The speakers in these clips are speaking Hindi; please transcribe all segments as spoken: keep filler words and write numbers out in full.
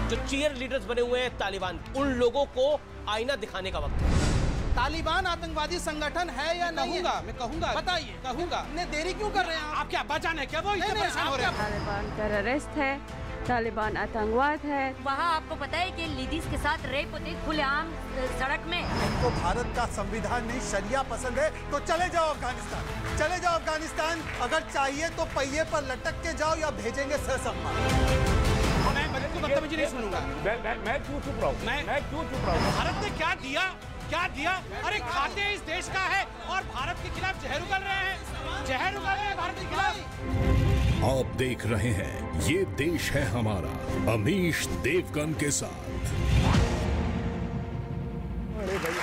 जो चीयर लीडर्स बने हुए हैं तालिबान, उन लोगों को आईना दिखाने का वक्त है। तालिबान आतंकवादी संगठन है या नहीं है? मैं कहूंगा बताइए, कहूंगा इतने देरी क्यों कर रहे हैं आप? आप क्या बचाने क्या वो इतने परेशान हो रहे हैं? तालिबान टेररिस्ट है, तालिबान आतंकवाद है। वहाँ आपको पता है कि लेडीज के साथ रेप होते खुलेआम सड़क में। इनको भारत का संविधान नहीं शरिया पसंद है तो चले जाओ अफगानिस्तान, चले जाओ अफगानिस्तान। अगर चाहिए तो पहिए पर लटक के जाओ या भेजेंगे ससम्मान। मैं बिल्कुल बदतमीजी नहीं सुनूंगा। मैं मैं मैं क्यों चुप रहा हूँ? मैं मैं क्यों चुप रहा हूँ? भारत ने क्या दिया क्या दिया? अरे खाते इस देश का है और भारत के खिलाफ जहर उगल रहे हैं, जहर उगल रहे हैं भारत के खिलाफ। आप देख रहे हैं ये देश है हमारा, अमीश देवगन के साथ। अरे भैया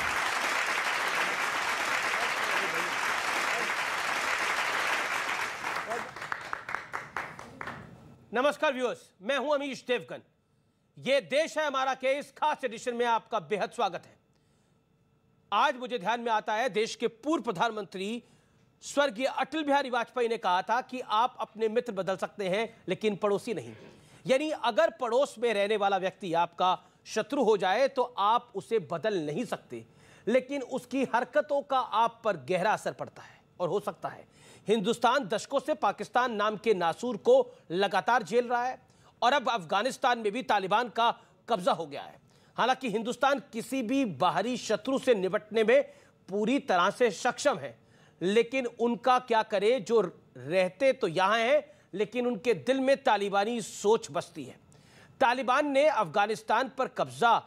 नमस्कार व्यूअर्स, मैं हूं अमीश देवगन। ये देश है हमारा के इस खास एडिशन में आपका बेहद स्वागत है। आज मुझे ध्यान में आता है, देश के पूर्व प्रधानमंत्री स्वर्गीय अटल बिहारी वाजपेयी ने कहा था कि आप अपने मित्र बदल सकते हैं लेकिन पड़ोसी नहीं। यानी अगर पड़ोस में रहने वाला व्यक्ति आपका शत्रु हो जाए तो आप उसे बदल नहीं सकते, लेकिन उसकी हरकतों का आप पर गहरा असर पड़ता है। और हो सकता है हिंदुस्तान दशकों से पाकिस्तान नाम के नासूर को लगातार झेल रहा है और अब अफगानिस्तान में भी तालिबान का कब्जा हो गया है। हालांकि हिंदुस्तान किसी भी बाहरी शत्रु से निपटने में पूरी तरह से सक्षम है, लेकिन उनका क्या करे जो रहते तो यहां हैं लेकिन उनके दिल में तालिबानी सोच बसती है। तालिबान ने अफगानिस्तान पर कब्जा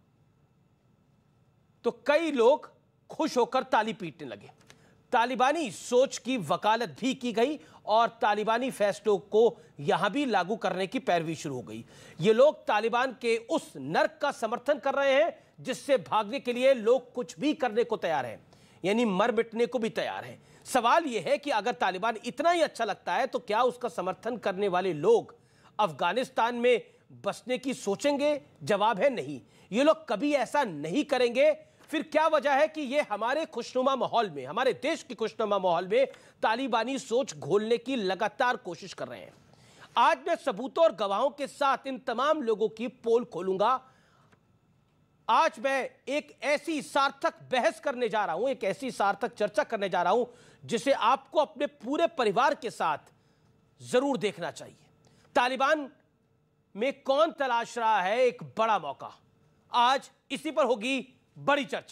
तो कई लोग खुश होकर ताली पीटने लगे। तालिबानी सोच की वकालत भी की गई और तालिबानी फैसलों को यहां भी लागू करने की पैरवी शुरू हो गई। ये लोग तालिबान के उस नर्क का समर्थन कर रहे हैं जिससे भागने के लिए लोग कुछ भी करने को तैयार हैं, यानी मर मिटने को भी तैयार हैं। सवाल यह है कि अगर तालिबान इतना ही अच्छा लगता है तो क्या उसका समर्थन करने वाले लोग अफगानिस्तान में बसने की सोचेंगे? जवाब है नहीं। ये लोग कभी ऐसा नहीं करेंगे। फिर क्या वजह है कि ये हमारे खुशनुमा माहौल में, हमारे देश की खुशनुमा माहौल में तालिबानी सोच घोलने की लगातार कोशिश कर रहे हैं? आज मैं सबूतों और गवाहों के साथ इन तमाम लोगों की पोल खोलूंगा। आज मैं एक ऐसी सार्थक बहस करने जा रहा हूं, एक ऐसी सार्थक चर्चा करने जा रहा हूं जिसे आपको अपने पूरे परिवार के साथ जरूर देखना चाहिए। तालिबान में कौन तलाश रहा है एक बड़ा मौका? आज इसी पर होगी बड़ी चर्चा।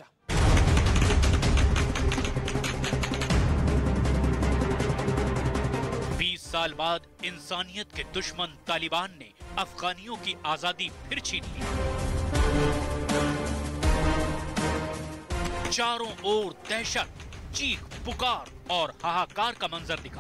बीस साल बाद इंसानियत के दुश्मन तालिबान ने अफगानियों की आजादी फिर छीन ली। चारों ओर दहशत, चीख पुकार और हाहाकार का मंजर दिखा।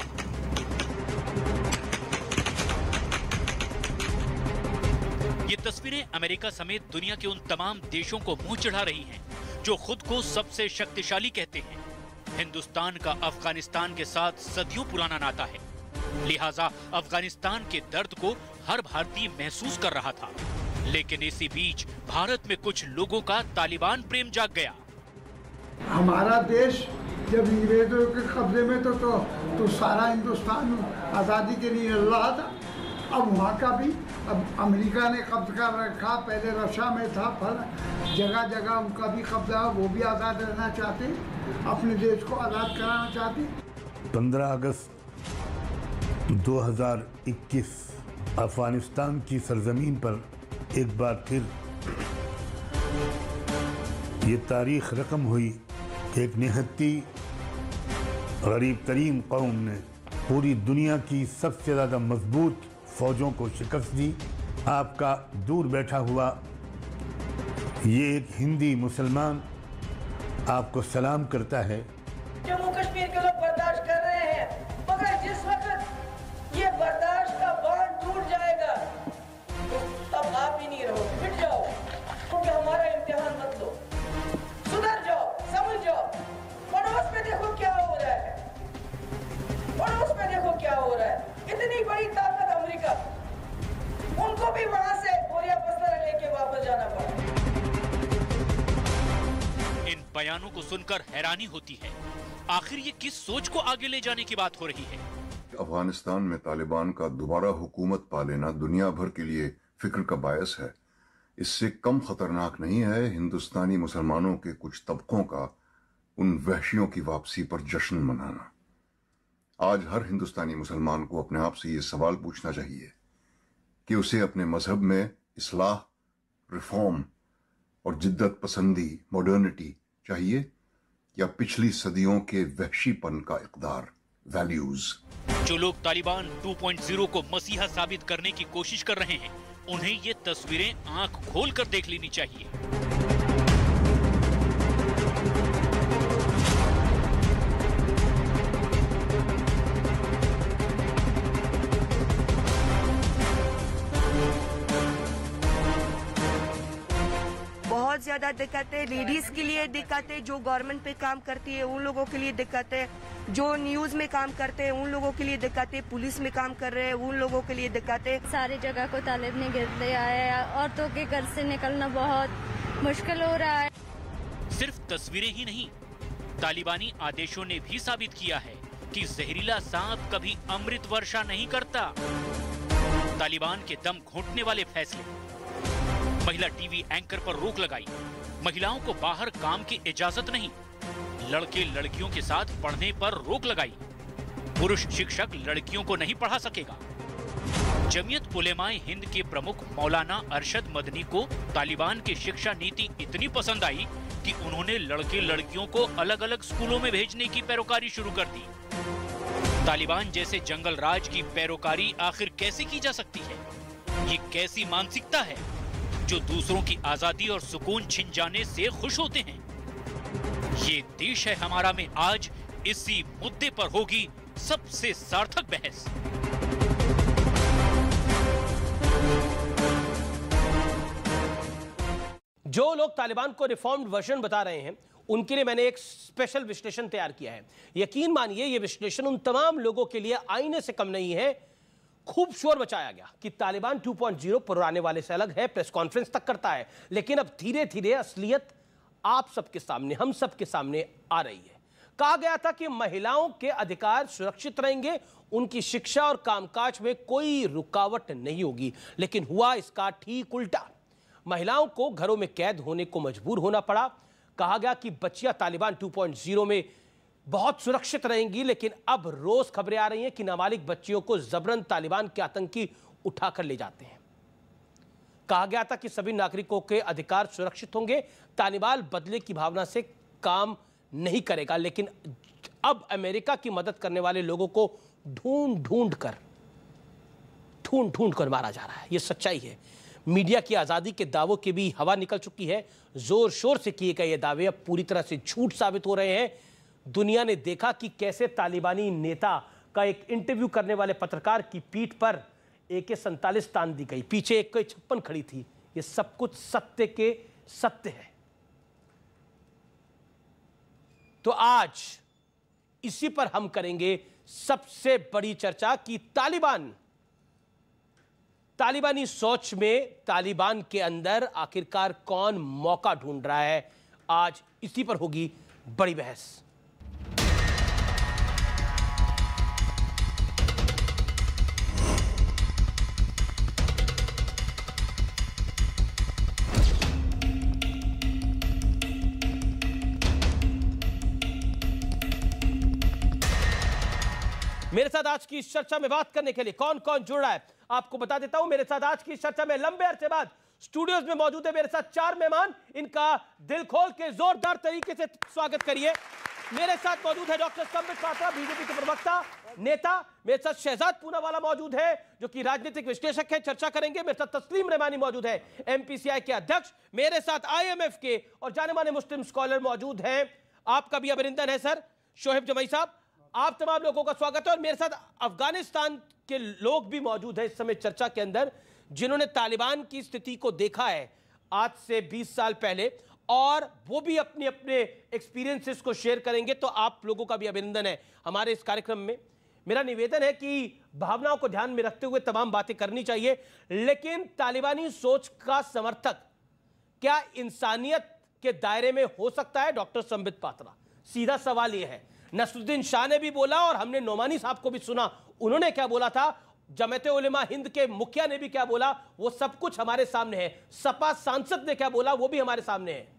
ये तस्वीरें अमेरिका समेत दुनिया के उन तमाम देशों को मुंह चढ़ा रही हैं जो खुद को सबसे शक्तिशाली कहते हैं। हिंदुस्तान का अफगानिस्तान के साथ सदियों पुराना नाता है, लिहाजा अफगानिस्तान के दर्द को हर भारतीय महसूस कर रहा था। लेकिन इसी बीच भारत में कुछ लोगों का तालिबान प्रेम जाग गया। हमारा देश जब अंग्रेजों के कब्जे में तो, तो, तो सारा हिंदुस्तान आज़ादी के लिए लड़ रहा था। अब वहाँ का भी, अब अमेरिका ने कब्जा कर रखा, पहले रशिया में था, फल जगह जगह उनका भी कब्जा, वो भी आज़ाद रहना चाहते, अपने देश को आज़ाद कराना चाहते। पंद्रह अगस्त दो हज़ार इक्कीस अफगानिस्तान की सरजमीन पर एक बार फिर ये तारीख रकम हुई। एक निहत्ती गरीब तरीन कौम ने पूरी दुनिया की सबसे ज़्यादा मजबूत फौजों को शिकस्त दी। आपका दूर बैठा हुआ ये एक हिंदी मुसलमान आपको सलाम करता है। जम्मू कश्मीर के लोग बर्दाश्त कर रहे हैं, मगर जिस वक्त ये बर्दाश्त का बांध टूट जाएगा तो तब आप ही नहीं रहोगे, मिट जाओ। क्योंकि हमारा इम्तिहान मत लो, सुधर जाओ, समझ जाओ। पड़ोस में देखो क्या हो रहा है, पड़ोस में देखो क्या हो रहा है। इतनी बड़ी ताकत अमेरिका, उनको भी वहां से बोरिया बस्तर लेके वापस जाना पड़ा। इन बयानों को सुनकर हैरानी होती है, आखिर ये किस सोच को आगे ले जाने की बात हो रही है? अफगानिस्तान में तालिबान का दोबारा हुकूमत पा लेना दुनिया भर के लिए फिक्र का बायस है। इससे कम खतरनाक नहीं है हिंदुस्तानी मुसलमानों के कुछ तबकों का उन वहशियों की वापसी पर जश्न मनाना। आज हर हिंदुस्तानी मुसलमान को अपने आप से ये सवाल पूछना चाहिए कि उसे अपने मजहब में इस्लाह, रिफॉर्म और जिद्दत पसंदी, मॉडर्निटी चाहिए या पिछली सदियों के वहशीपन का इक़दार, वैल्यूज। जो लोग तालिबान टू पॉइंट ज़ीरो को मसीहा साबित करने की कोशिश कर रहे हैं, उन्हें ये तस्वीरें आंख खोल कर देख लेनी चाहिए। बहुत ज्यादा दिक्कत है, लेडीज के लिए दिक्कत है, जो गवर्नमेंट पे काम करती है उन लोगों के लिए दिक्कत है, जो न्यूज में काम करते हैं उन लोगों के लिए दिक्कत है, पुलिस में काम कर रहे हैं उन लोगों के लिए दिक्कत है। सारी जगह को तालिब ने घेर लिया है, औरतों के घर से निकलना बहुत मुश्किल हो रहा है। सिर्फ तस्वीरें ही नहीं, तालिबानी आदेशों ने भी साबित किया है कि जहरीला सांप कभी अमृत वर्षा नहीं करता। तालिबान के दम घोंटने वाले फैसले, महिला टीवी एंकर पर रोक लगाई, महिलाओं को बाहर काम की इजाजत नहीं, लड़के लड़कियों के साथ पढ़ने पर रोक लगाई, पुरुष शिक्षक लड़कियों को नहीं पढ़ा सकेगा। जमीयत उलेमाए हिंद के प्रमुख मौलाना अरशद मदनी को तालिबान की शिक्षा नीति इतनी पसंद आई कि उन्होंने लड़के लड़कियों को अलग अलग स्कूलों में भेजने की पैरोकारी शुरू कर दी। तालिबान जैसे जंगल राज की पैरोकारी आखिर कैसे की जा सकती है? ये कैसी मानसिकता है जो दूसरों की आजादी और सुकून छिन जाने से खुश होते हैं? ये देश है हमारा में आज इसी मुद्दे पर होगी सबसे सार्थक बहस। जो लोग तालिबान को रिफॉर्म्ड वर्जन बता रहे हैं, उनके लिए मैंने एक स्पेशल विश्लेषण तैयार किया है। यकीन मानिए यह विश्लेषण उन तमाम लोगों के लिए आईने से कम नहीं है। खूब शोर मचाया गया कि तालिबान टू पॉइंट ज़ीरो पुराने वाले से अलग है, प्रेस कॉन्फ्रेंस तक करता है, लेकिन अब धीरे धीरे असलियत आप सबके सामने, हम सबके सामने आ रही है। कहा गया था कि महिलाओं के अधिकार सुरक्षित रहेंगे, उनकी शिक्षा और कामकाज में कोई रुकावट नहीं होगी, लेकिन हुआ इसका ठीक उल्टा। महिलाओं को घरों में कैद होने को मजबूर होना पड़ा। कहा गया कि बच्चियां तालिबान टू पॉइंट ज़ीरो में बहुत सुरक्षित रहेंगी, लेकिन अब रोज खबरें आ रही हैं कि नाबालिग बच्चियों को जबरन तालिबान के आतंकी उठाकर ले जाते हैं। कहा गया था कि सभी नागरिकों के अधिकार सुरक्षित होंगे, तालिबान बदले की भावना से काम नहीं करेगा, लेकिन अब अमेरिका की मदद करने वाले लोगों को ढूंढ ढूंढ कर ढूंढ ढूंढ कर मारा जा रहा है। यह सच्चाई है। मीडिया की आज़ादी के दावों की भी हवा निकल चुकी है। जोर शोर से किए गए ये दावे अब पूरी तरह से झूठ साबित हो रहे हैं। दुनिया ने देखा कि कैसे तालिबानी नेता का एक इंटरव्यू करने वाले पत्रकार की पीठ पर ए के सैंतालीस तान दी गई, पीछे एक के छप्पन खड़ी थी। ये सब कुछ सत्य के सत्य है। तो आज इसी पर हम करेंगे सबसे बड़ी चर्चा कि तालिबान तालिबानी सोच में तालिबान के अंदर आखिरकार कौन मौका ढूंढ रहा है। आज इसी पर होगी बड़ी बहस। मेरे साथ आज की इस चर्चा में बात करने के लिए कौन कौन जुड़ रहा है आपको बता देता हूं। मेरे साथ आज की इस चर्चा में लंबे अरसे बाद स्टूडियोज में मौजूद है मेरे साथ चार मेहमान। इनका दिल खोल के जोरदार तरीके से स्वागत करिए। मेरे साथ मौजूद है डॉक्टर संबित पात्रा, बीजेपी के प्रवक्ता नेता। मेरे साथ शहजाद पूनावाला मौजूद है जो कि राजनीतिक विश्लेषक है, चर्चा करेंगे। मेरे साथ तस्लीम रहमानी मौजूद है, एमपीसीआई के अध्यक्ष। मेरे साथ आईएमएफ के और जाने माने मुस्लिम स्कॉलर मौजूद हैं। आपका भी अभिनंदन है सर, शोहेब जमई साहब। आप तमाम लोगों का स्वागत है। और मेरे साथ अफगानिस्तान के लोग भी मौजूद हैं इस समय चर्चा के अंदर, जिन्होंने तालिबान की स्थिति को देखा है आज से बीस साल पहले, और वो भी अपने अपने एक्सपीरियंसेस को शेयर करेंगे। तो आप लोगों का भी अभिनंदन है हमारे इस कार्यक्रम में। मेरा निवेदन है कि भावनाओं को ध्यान में रखते हुए तमाम बातें करनी चाहिए, लेकिन तालिबानी सोच का समर्थक क्या इंसानियत के दायरे में हो सकता है? डॉक्टर संबित पात्रा, सीधा सवाल यह है। नसरुद्दीन शाह ने भी बोला और हमने नोमानी साहब को भी सुना, उन्होंने क्या बोला था, जमात उलेमा हिंद के मुखिया ने भी क्या बोला वो सब कुछ हमारे सामने है, सपा सांसद ने क्या बोला वो भी हमारे सामने है।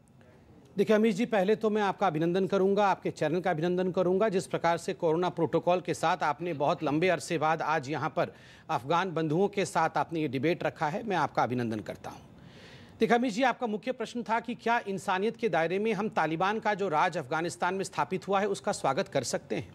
देखिए अमीश जी, पहले तो मैं आपका अभिनंदन करूंगा, आपके चैनल का अभिनंदन करूंगा, जिस प्रकार से कोरोना प्रोटोकॉल के साथ आपने बहुत लंबे अरसे बाद आज यहां पर अफगान बंधुओं के साथ आपने ये डिबेट रखा है, मैं आपका अभिनंदन करता हूं। देखिए अमीश जी, आपका मुख्य प्रश्न था कि क्या इंसानियत के दायरे में हम तालिबान का जो राज अफगानिस्तान में स्थापित हुआ है उसका स्वागत कर सकते हैं।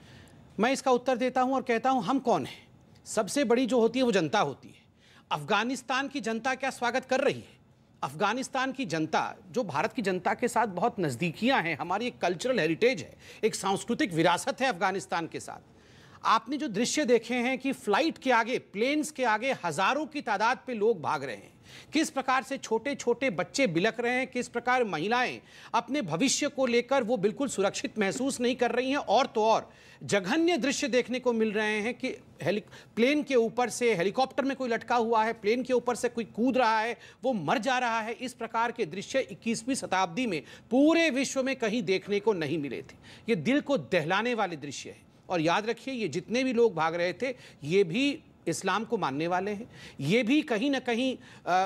मैं इसका उत्तर देता हूं और कहता हूं हम कौन हैं। सबसे बड़ी जो होती है वो जनता होती है। अफगानिस्तान की जनता क्या स्वागत कर रही है? अफगानिस्तान की जनता जो भारत की जनता के साथ बहुत नज़दीकियां हैं, हमारी एक कल्चरल हेरिटेज है, एक सांस्कृतिक विरासत है अफगानिस्तान के साथ। आपने जो दृश्य देखे हैं कि फ्लाइट के आगे, प्लेन्स के आगे हजारों की तादाद पे लोग भाग रहे हैं, किस प्रकार से छोटे छोटे बच्चे बिलख रहे हैं, किस प्रकार महिलाएं अपने भविष्य को लेकर वो बिल्कुल सुरक्षित महसूस नहीं कर रही हैं। और तो और जघन्य दृश्य देखने को मिल रहे हैं कि हेली प्लेन के ऊपर से, हेलीकॉप्टर में कोई लटका हुआ है, प्लेन के ऊपर से कोई कूद रहा है, वो मर जा रहा है। इस प्रकार के दृश्य इक्कीसवीं शताब्दी में पूरे विश्व में कहीं देखने को नहीं मिले थे। ये दिल को दहलाने वाले दृश्य है। और याद रखिए, ये जितने भी लोग भाग रहे थे ये भी इस्लाम को मानने वाले हैं, ये भी कहीं ना कहीं आ,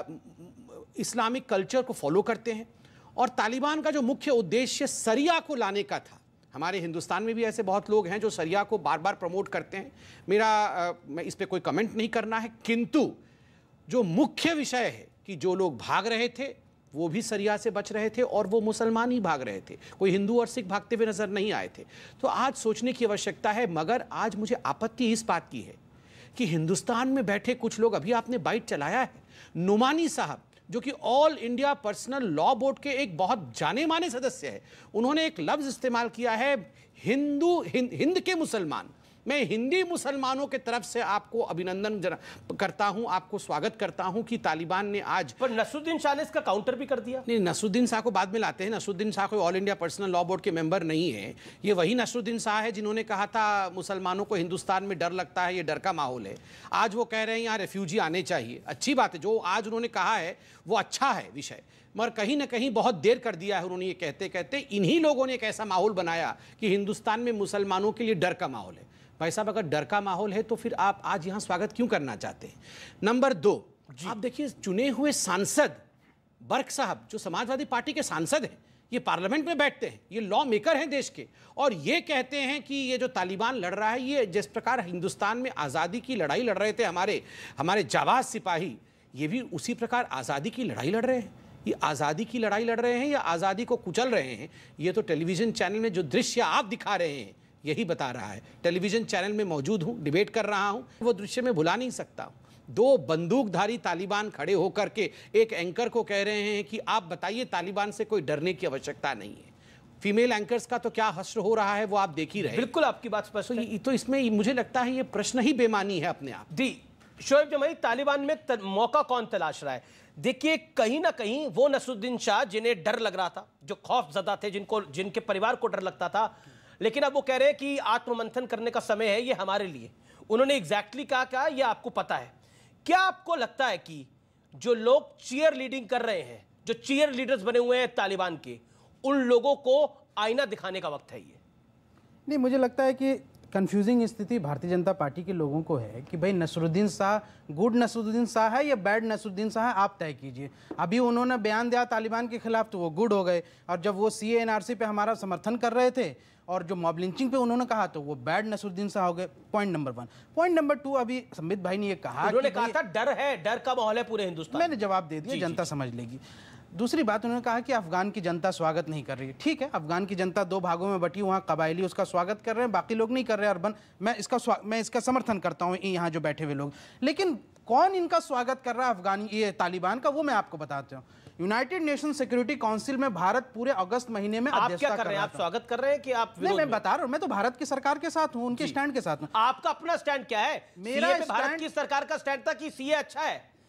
इस्लामिक कल्चर को फॉलो करते हैं। और तालिबान का जो मुख्य उद्देश्य सरिया को लाने का था, हमारे हिंदुस्तान में भी ऐसे बहुत लोग हैं जो सरिया को बार बार प्रमोट करते हैं। मेरा आ, मैं इस पर कोई कमेंट नहीं करना है, किंतु जो मुख्य विषय है कि जो लोग भाग रहे थे वो भी सरिया से बच रहे थे और वो मुसलमान ही भाग रहे थे, कोई हिंदू और सिख भागते हुए नजर नहीं आए थे। तो आज सोचने की आवश्यकता है। मगर आज मुझे आपत्ति इस बात की है कि हिंदुस्तान में बैठे कुछ लोग, अभी आपने बाइट चलाया है, नुमानी साहब जो कि All India Personal Law Board के एक बहुत जाने माने सदस्य है, उन्होंने एक लफ्ज इस्तेमाल किया है हिंदू हिंद, हिंद के मुसलमान। मैं हिंदी मुसलमानों के तरफ से आपको अभिनंदन करता हूं, आपको स्वागत करता हूं कि तालिबान ने आज, पर नसरुद्दीन शाह ने इसका काउंटर भी कर दिया। नहीं, नसरुद्दीन शाह को बाद में लाते हैं। नसरुद्दीन शाह कोई All India Personal Law Board के मेंबर नहीं है। ये वही नसरुद्दीन शाह है जिन्होंने कहा था मुसलमानों को हिंदुस्तान में डर लगता है, ये डर का माहौल है। आज वो कह रहे हैं यहाँ रेफ्यूजी आने चाहिए। अच्छी बात है, जो आज उन्होंने कहा है वो अच्छा है विषय, मगर कहीं ना कहीं बहुत देर कर दिया है उन्होंने ये कहते कहते। इन्हीं लोगों ने एक ऐसा माहौल बनाया कि हिंदुस्तान में मुसलमानों के लिए डर का माहौल है। भाई साहब, अगर डर का माहौल है तो फिर आप आज यहाँ स्वागत क्यों करना चाहते हैं? नंबर दो, आप देखिए चुने हुए सांसद बर्क साहब जो समाजवादी पार्टी के सांसद हैं, ये पार्लियामेंट में बैठते हैं, ये लॉ मेकर हैं देश के, और ये कहते हैं कि ये जो तालिबान लड़ रहा है, ये जिस प्रकार हिंदुस्तान में आज़ादी की लड़ाई लड़ रहे थे हमारे हमारे जाबाज सिपाही, ये भी उसी प्रकार आज़ादी की लड़ाई लड़ रहे हैं। ये आज़ादी की लड़ाई लड़ रहे हैं या आज़ादी को कुचल रहे हैं? ये तो टेलीविज़न चैनल में जो दृश्य आप दिखा रहे हैं यही बता रहा है। टेलीविज़न चैनल में मौजूद हूँ, डिबेट कर रहा हूँ, वो दृश्य में भुला नहीं सकता। दो बंदूकधारी तालिबान खड़े होकर के एक एंकर को कह रहे हैं कि आप बताइए तालिबान से कोई डरने की आवश्यकता नहीं है। फीमेल एंकर्स का तो क्या हश्र हो रहा है वो आप देख ही रहे हैं। बिल्कुल आपकी बात स्पष्ट है। तो इसमें मुझे लगता है ये प्रश्न ही बेमानी है अपने आप। दी शोएब जमाई, तालिबान में त, मौका कौन तलाश रहा है? देखिए, कहीं ना कहीं वो नसरुद्दीन शाह जिन्हें डर लग रहा था, जो खौफजदा थे, जिनको जिनके परिवार को डर लगता था, लेकिन अब वो कह रहे हैं कि आत्ममंथन करने का समय है ये हमारे लिए। उन्होंने एग्जैक्टली कहा क्या ये आपको पता है? क्या आपको लगता है कि जो लोग चीयर लीडिंग कर रहे हैं, जो चीयर लीडर्स बने हुए हैं तालिबान के, उन लोगों को आईना दिखाने का वक्त है ये? नहीं, मुझे लगता है कि कंफ्यूजिंग स्थिति भारतीय जनता पार्टी के लोगों को है कि भाई नसरुद्दीन शाह गुड नसरुद्दीन शाह है या बैड नसरुद्दीन शाह है, आप तय कीजिए। अभी उन्होंने बयान दिया तालिबान के खिलाफ तो वो गुड हो गए, और जब वो सी ए एन आर सी पे हमारा समर्थन कर रहे थे और जो मॉब लिंचिंग पे उन्होंने कहा तो वो बैड नसरुद्दीन शाह हो गए। Point number one. Point number two, अभी संबित भाई ने ये कहा, उन्होंने कहा था डर है, डर का माहौल है पूरे हिंदुस्तान। मैंने जवाब दे दिया, जनता समझ लेगी। दूसरी बात, उन्होंने कहा कि अफगान की जनता स्वागत नहीं कर रही है। ठीक है, अफगान की जनता दो भागों में बटी, वहाँ कबायली उसका स्वागत कर रहे हैं, बाकी लोग नहीं कर रहे हैं अर्बन। मैं इसका मैं इसका समर्थन करता हूँ यहाँ जो बैठे हुए लोग, लेकिन कौन इनका स्वागत कर रहा है अफगानी ये तालिबान का, वो मैं आपको बताता हूँ। यूनाइटेड नेशन सिक्योरिटी काउंसिल में भारत पूरे अगस्त महीने में आप क्या कर रहे हैं? आप स्वागत कर रहे हैं कि आप नहीं? मैं बता रहा हूँ, मैं तो भारत की सरकार के साथ हूँ, उनके स्टैंड के साथ हूँ। आपका अपना स्टैंड क्या है? मेरा भारत की सरकार का स्टैंड था कि सीए अच्छा है,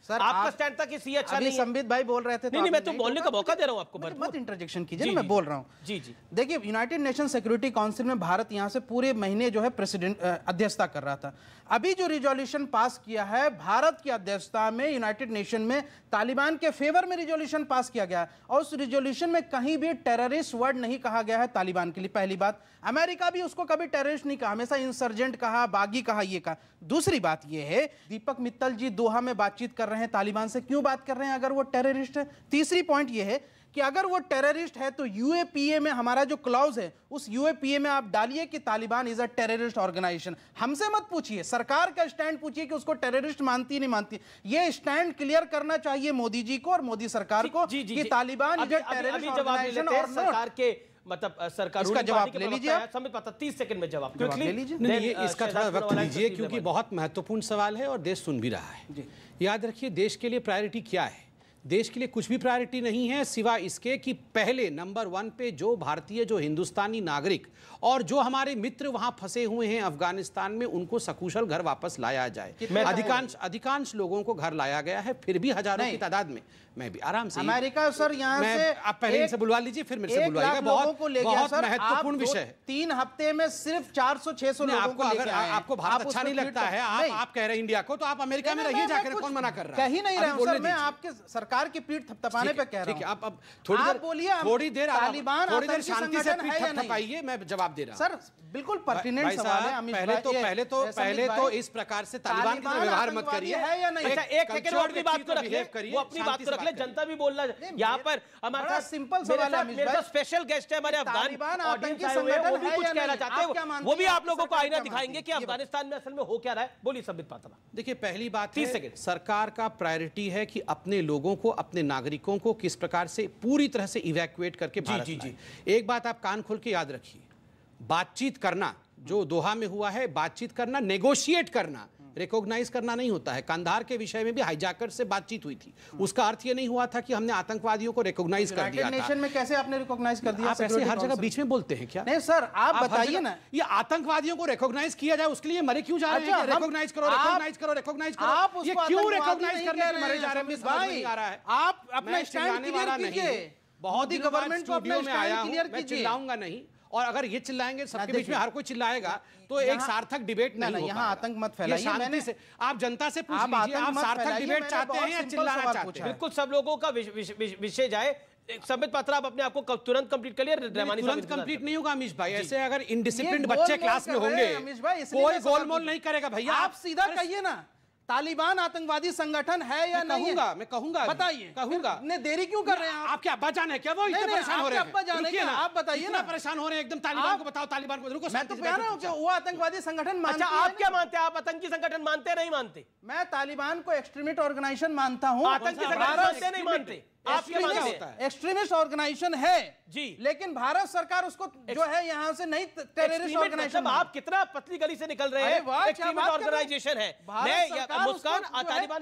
सर आपका स्टैंड था कि सी अच्छा नहीं है। संबित भाई बोल रहे थे नहीं नहीं मैं तो बोलने का मौका दे रहा हूं आपको, मत इंटरजेक्शन कीजिए, मैं बोल रहा हूं। जी जी देखिए, यूनाइटेड नेशन सिक्योरिटी काउंसिल में भारत यहां से पूरे महीने जो है प्रेसिडेंट अध्यक्षता कर रहा था। अभी जो रिजोल्यूशन पास किया है भारत की अध्यक्षता में यूनाइटेड नेशन में, तालिबान के फेवर में रिजोल्यूशन पास किया गया और उस रिजोल्यूशन में कहीं भी टेररिस्ट वर्ड नहीं कहा गया है तालिबान के लिए। पहली बात, अमेरिका भी उसको कभी टेररिस्ट नहीं कहा, हमेशा इंसर्जेंट कहा, बागी कहा, ये कहा। दूसरी बात यह है, दीपक मित्तल जी दोहा में बातचीत कर रहे हैं तालिबान से, क्यों बात कर रहे हैं अगर वो टेररिस्ट है? तीसरी पॉइंट यह है कि अगर वो टेररिस्ट है तो यूएपीए में हमारा जो क्लॉज है उस यूएपीए में आप डालिए कि Taliban is a terrorist organization. हमसे मत पूछिए, सरकार का स्टैंड पूछिए कि उसको टेररिस्ट मानती नहीं मानती। ये स्टैंड क्लियर करना चाहिए मोदी जी को और मोदी सरकार को कि Taliban is a terrorist organization और सरकार के मतलब सरकार इसका जवाब ले लीजिए आप। समझ पाता तीस सेकंड में जवाब ले लीजिए। नहीं, ये इसका थोड़ा वक्त लीजिए क्योंकि बहुत महत्वपूर्ण सवाल है और देश सुन भी रहा है। याद रखिए, देश के लिए प्रायोरिटी क्या है? देश के लिए कुछ भी प्रायोरिटी नहीं है सिवा इसके कि पहले नंबर वन पे जो भारतीय, जो हिंदुस्तानी नागरिक और जो हमारे मित्र वहां फंसे हुए हैं अफगानिस्तान में, उनको सकुशल घर वापस लाया जाए। अधिकांश अधिकांश लोगों को घर लाया गया है, फिर भी हजारों की तादाद में। मैं भी आराम से अमेरिका सर यहाँ से आप पहले इनसे बुलवा लीजिए, फिर मेरे से बुलवाइएगा। बहुत को ले गया सर, महत्वपूर्ण विषय है। तीन हफ्ते में सिर्फ चार सौ छह सौ लोगों को अगर आपको भारत अच्छा नहीं लगता है, आप आप कह रहे हैं इंडिया को, तो आप अमेरिका में रहिए जाकर, कौन मना कर रहा है? कहीं नहीं रहा हूं सर, मैं आपके सरकार की पीठ थपथपाने पे कह रहा हूं। ठीक है, आप अब थोड़ी देर बोलिए, थोड़ी देर तालिबान थोड़ी देर शांति से पीठ थपथपाइए, मैं जवाब दे रहा हूं। सर बिल्कुल पर्टिनेंट सवाल है। पहले तो पहले तो पहले तो इस प्रकार से तालिबान के व्यवहार मत करिए। है या नहीं? अच्छा, एक सेकंड अपनी बात को रख ले, वो अपनी बात को रख ले, जनता भी बोलना। यहाँ पर हमारा सिंपल सवाल है, मेरा स्पेशल गेस्ट है हमारे अफगान ऑडियंस आए हुए हैं, वो भी कुछ कहना चाहते हैं, वो भी आप लोगों को आईना दिखाएंगे कि अफगानिस्तान में असल में हो क्या रहा है। बोलिए संबित पात्रा। देखिए, पहली बात है, सरकार का प्रायोरिटी है कि अपने लोगों को, अपने नागरिकों को किस प्रकार से पूरी तरह से इवैक्यूएट करके भारत लाए। एक बात आप कान खोल के याद रखिए, बातचीत करना जो दोहा में हुआ है, बातचीत करना, नेगोशिएट करना, रिकॉग्नाइज करना नहीं होता है। कंधार के विषय में भी हाईजैकर से बातचीत हुई थी, उसका अर्थ ये नहीं हुआ था कि हमने आतंकवादियों को रिकॉग्नाइज कर दिया था। नेशन में कैसे आपने रिकॉग्नाइज कर दिया? आप ऐसे हर जगह बीच में बोलते हैं क्या? नहीं सर, आप बताइए ना। ये आतंकवादियों को रिकॉग्नाइज किया जाए उसके लिए मरे क्यों जा रहे हैं? रिकॉग्नाइज करो, रिकॉग्नाइज करो, रिकॉग्नाइज करो। आप ये क्यों रिकॉग्नाइज करने के मरे जा रहे हैं? समझ नहीं आ रहा है। आप अपना स्टैंड क्लियर कीजिए। बहुत ही गवर्नमेंट को अपना स्टैंड क्लियर कीजिए। चिल्लाऊंगा नहीं, और अगर ये चिल्लाएंगे सबके बीच में हर कोई चिल्लाएगा तो एक सार्थक डिबेट नहीं होगा। यहाँ आतंक मत फैलाइए। मैंने से आप जनता से पूछ लीजिए, आप सार्थक डिबेट चाहते हैं या चिल्लाना चाहते हैं? बिल्कुल, सब लोगों का विषय जाए। संबित पात्रा, आप अपने आप को तुरंत कंप्लीट कर लिया। तुरंत कंप्लीट नहीं होगा अमीश भाई, ऐसे अगर इनडिसिप्लिन बच्चे क्लास में होंगे कोई गोलमोल नहीं करेगा भैया। आप सीधा कहिए ना, तालिबान आतंकवादी संगठन है या नहीं? कहूंगा, मैं कहूंगा, बताइए। कहूंगा। इतने देरी क्यों कर रहे हैं आप? आपके अब्बा जान है क्या वो इतने परेशान हो रहे हैं? अब्बा जान है क्या? आप बताइए ना। परेशान हो रहे हैं एकदम, तालिबान को बताओ, तालिबान को। रुको, मैं तो कह रहा हूं कि वो आतंकवादी संगठन मानते हैं। अच्छा, आप क्या मानते हैं? आप आतंकी संगठन मानते हैं नहीं मानते? मैं तालिबान को एक्सट्रीमिस्ट ऑर्गेनाइजेशन मानता हूं। आतंकी संगठन मानते नहीं मानते? आप क्या मानते हैं? एक्सट्रीमिस्ट ऑर्गेनाइजेशन है जी, लेकिन भारत सरकार उसको जो है यहाँ से नहीं टेररिस्ट ऑर्गेनाइजेशन। आप कितना पतली गली से निकल रहे हैं? एक्सट्रीमिस्ट ऑर्गेनाइजेशन है। मैं मुस्कान, तालिबान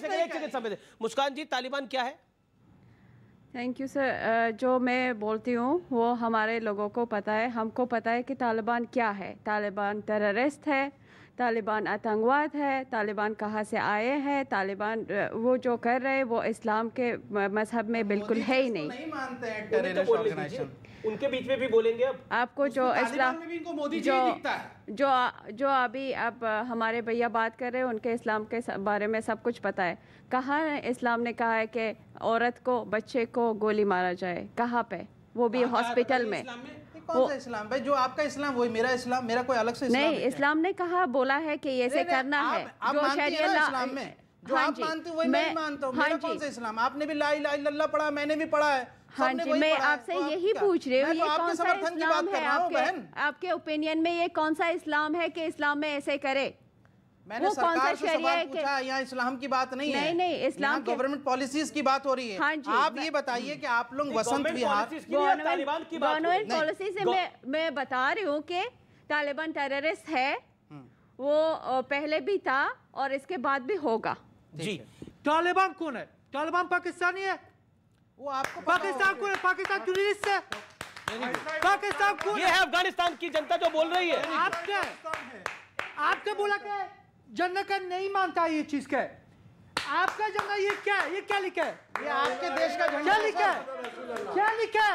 मुस्कान जी, तालिबान क्या है? Thank you sir. जो मैं बोलती हूँ वो हमारे लोगों को पता है, हमको पता है कि तालिबान क्या है। तालिबान टेररिस्ट है, तालिबान आतंकवाद है, तालिबान कहाँ से आए हैं, तालिबान वो जो कर रहे हैं वो इस्लाम के मजहब में बिल्कुल है ही नहीं। नहीं मानते हैं टेररिस्ट ऑर्गेनाइजेशन। उनके बीच में भी बोलेंगे अब आपको जो इस्लाम मोदी जी जो दिखता है। जो जो अभी अब हमारे भैया बात कर रहे हैं उनके इस्लाम के बारे में सब कुछ पता है। कहाँ इस्लाम ने कहा है कि औरत को, बच्चे को गोली मारा जाए? कहाँ पे? वो भी हॉस्पिटल में। कौन सा इस्लाम भाई? जो आपका इस्लाम वही मेरा इस्लाम, मेरा कोई अलग से इस्लाम नहीं। इस्लाम ने कहा, बोला है कि ये से करना है जो शरीयत इस्लाम में जो आप मानते हो वही मैं मानता हूँ। मेरा कौन सा इस्लाम? आपने भी ला इलाहा इल्लल्लाह पढ़ा, मैंने भी पढ़ा है। हाँ जी, मैं आपसे यही पूछ रही हूँ, ये कौन सा इस्लाम है आपके आपके ओपिनियन में? ये कौन सा इस्लाम है कि इस्लाम में ऐसे करे? मैंने सरकार से सवाल पूछा, यहाँ इस्लाम की बात नहीं है। नहीं नहीं, इस्लाम गवर्नमेंट पॉलिसीज की बात हो रही है। हाँ जी, आप ये बताइए कि आप लोग वसंत विहार गवर्नमेंट पॉलिसी से मैं मैं बता रही हूँ कि तालिबान टेररिस्ट है, वो पहले भी था और इसके बाद भी होगा। जी, तालिबान कौन है? तालिबान पाकिस्तानी है। वो आपको पाकिस्तान कौन है? पाकिस्तान टूरिस्ट है। पाकिस्तान कौन? ये है अफगानिस्तान की जनता जो बोल रही है। आपके आपके बोला क्या? जनता का नहीं मानता ये चीज के। आपका झंडा ये क्या है? ये क्या लिखा है? ये आपके देश का झंडा क्या लिखा है? क्या लिखा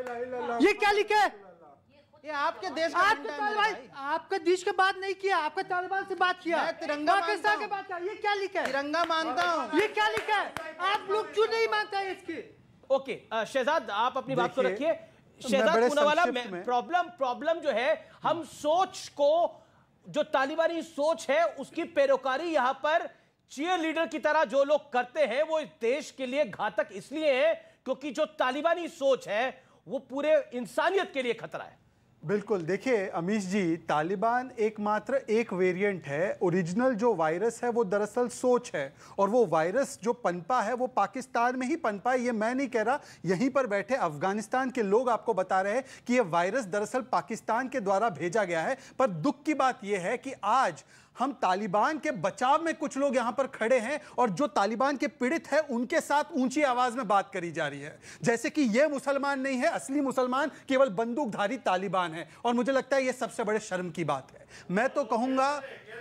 है? ये क्या लिखा है? ये आपके देश का आपके झंडा है तालिबान, मेरे आपका देश के बात नहीं किया, आपका तालिबान से बात किया, मैं तिरंगा मानता पाकिस्तान हूं। के बात किया। ये क्या लिखा है? तिरंगा मानता हूं। ये क्या लिखा है? आप लोग क्यों नहीं मानते हैं इसकी? ओके अ, शहजाद आप अपनी बात को देखिए, रखिए। मैं शहजाद बड़े पूनावाला संक्षिप्त में- प्रॉब्लम प्रॉब्लम जो है हम सोच को, जो तालिबानी सोच है उसकी पैरोकारी यहां पर चीयर लीडर की तरह जो लोग करते हैं वो इस देश के लिए घातक इसलिए है क्योंकि जो तालिबानी सोच है वो पूरे इंसानियत के लिए खतरा है। बिल्कुल, देखिए अमीश जी, तालिबान एकमात्र एक वेरिएंट है। ओरिजिनल जो वायरस है वो दरअसल सोच है, और वो वायरस जो पनपा है वो पाकिस्तान में ही पनपा है। ये मैं नहीं कह रहा, यहीं पर बैठे अफगानिस्तान के लोग आपको बता रहे हैं कि ये वायरस दरअसल पाकिस्तान के द्वारा भेजा गया है। पर दुख की बात यह है कि आज हम तालिबान के बचाव में कुछ लोग यहां पर खड़े हैं और जो तालिबान के पीड़ित हैं उनके साथ ऊंची आवाज में बात करी जा रही है, जैसे कि ये मुसलमान नहीं है, असली मुसलमान केवल बंदूकधारी तालिबान है। और मुझे लगता है ये सबसे बड़े शर्म की बात है। मैं तो कहूंगा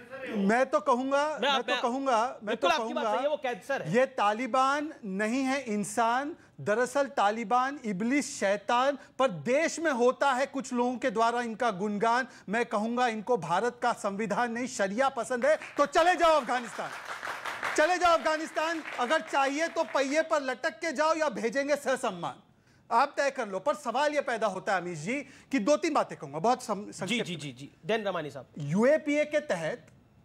मैं तो कहूंगा मैं तो कहूंगा मैं तो कहूंगा ये तालिबान नहीं है इंसान। दरअसल तालिबान इब्लिस शैतान, पर देश में होता है कुछ लोगों के द्वारा इनका गुणगान। मैं कहूंगा इनको भारत का संविधान नहीं शरिया पसंद है, तो चले जाओ अफगानिस्तान, चले जाओ अफगानिस्तान। अगर चाहिए तो पहिए पर लटक के जाओ या भेजेंगे सहसम्मान, आप तय कर लो। पर सवाल यह पैदा होता है अमीश जी कि दो तीन बातें कहूंगा बहुत संक्षिप्त। जी जी जी जी देन रमानी साहब, यूएपीए के तहत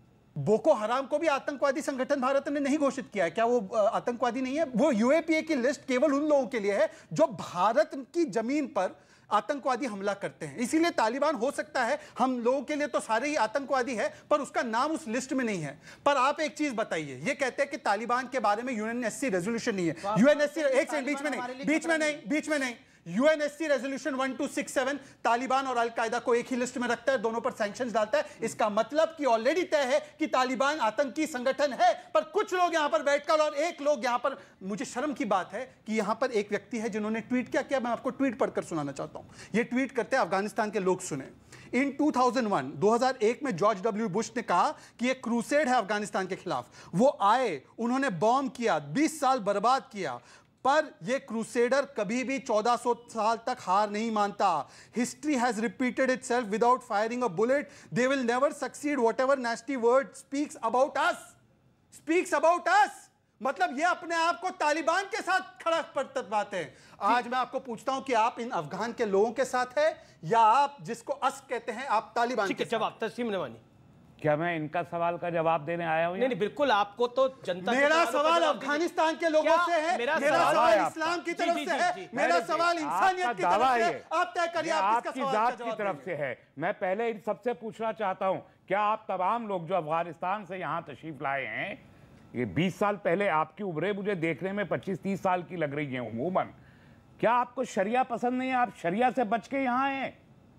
बोको हराम को भी आतंकवादी संगठन भारत ने नहीं घोषित किया है। क्या वो आतंकवादी नहीं है? वो यूएपीए की लिस्ट केवल उन लोगों के लिए है जो भारत की जमीन पर आतंकवादी हमला करते हैं। इसीलिए तालिबान हो सकता है हम लोगों के लिए तो सारे ही आतंकवादी है, पर उसका नाम उस लिस्ट में नहीं है। पर आप एक चीज बताइए, ये कहते हैं कि तालिबान के बारे में यूएनएससी रेजोल्यूशन नहीं है। यूएनएससी एक सेकंड, बीच में नहीं बीच में नहीं बीच में नहीं UNSC resolution one two six seven Taliban और अलकायदा को एक ही लिस्ट में रखता है, दोनों पर सैंक्शंस डालता है। इसका मतलब कि ऑलरेडी तय है कि तालिबान आतंकी संगठन है। पर कुछ लोग यहां पर बैठकर, और एक लोग यहां पर, मुझे शर्म की बात है कि यहां पर एक व्यक्ति है जिन्होंने ट्वीट क्या किया, मैं आपको ट्वीट पढ़कर सुनाना चाहता हूं। ये ट्वीट करते हैं अफगानिस्तान के लोग, सुने। इन टू थाउजेंड वन दो हज़ार एक में जॉर्ज डब्ल्यू बुश ने कहा कि एक क्रूसेड है अफगानिस्तान के खिलाफ। वो आए, उन्होंने बॉम्ब किया, बीस साल बर्बाद किया, पर यह क्रूसेडर कभी भी चौदह सौ साल तक हार नहीं मानता। History has repeated itself without firing a bullet. They will never succeed whatever nasty word speaks about us speaks about us मतलब ये अपने आप को तालिबान के साथ खड़ा करते हैं। आज मैं आपको पूछता हूं कि आप इन अफगान के लोगों के साथ है या आप जिसको अस कहते हैं आप तालिबान के साथ? जवाब तस्लीम नवानी। क्या मैं इनका सवाल का जवाब देने आया हूं? नहीं नहीं बिल्कुल, आपको तो जनता मेरा सवाल अफगानिस्तान के लोगों से है, मेरा सवाल इस्लाम की तरफ से है, मेरा सवाल इंसानियत की तरफ से है। आप तय करिए आप किसका सवाल का जवाब की तरफ से है। मैं पहले इन सबसे पूछना चाहता हूं, क्या आप तमाम लोग जो अफगानिस्तान से यहां तशरीफ लाए हैं, ये बीस साल पहले आपकी उम्रें मुझे देखने में पच्चीस तीस साल की लग रही हैं उमूमन, क्या आपको शरिया पसंद नहीं है? आप शरिया से बच के यहां हैं?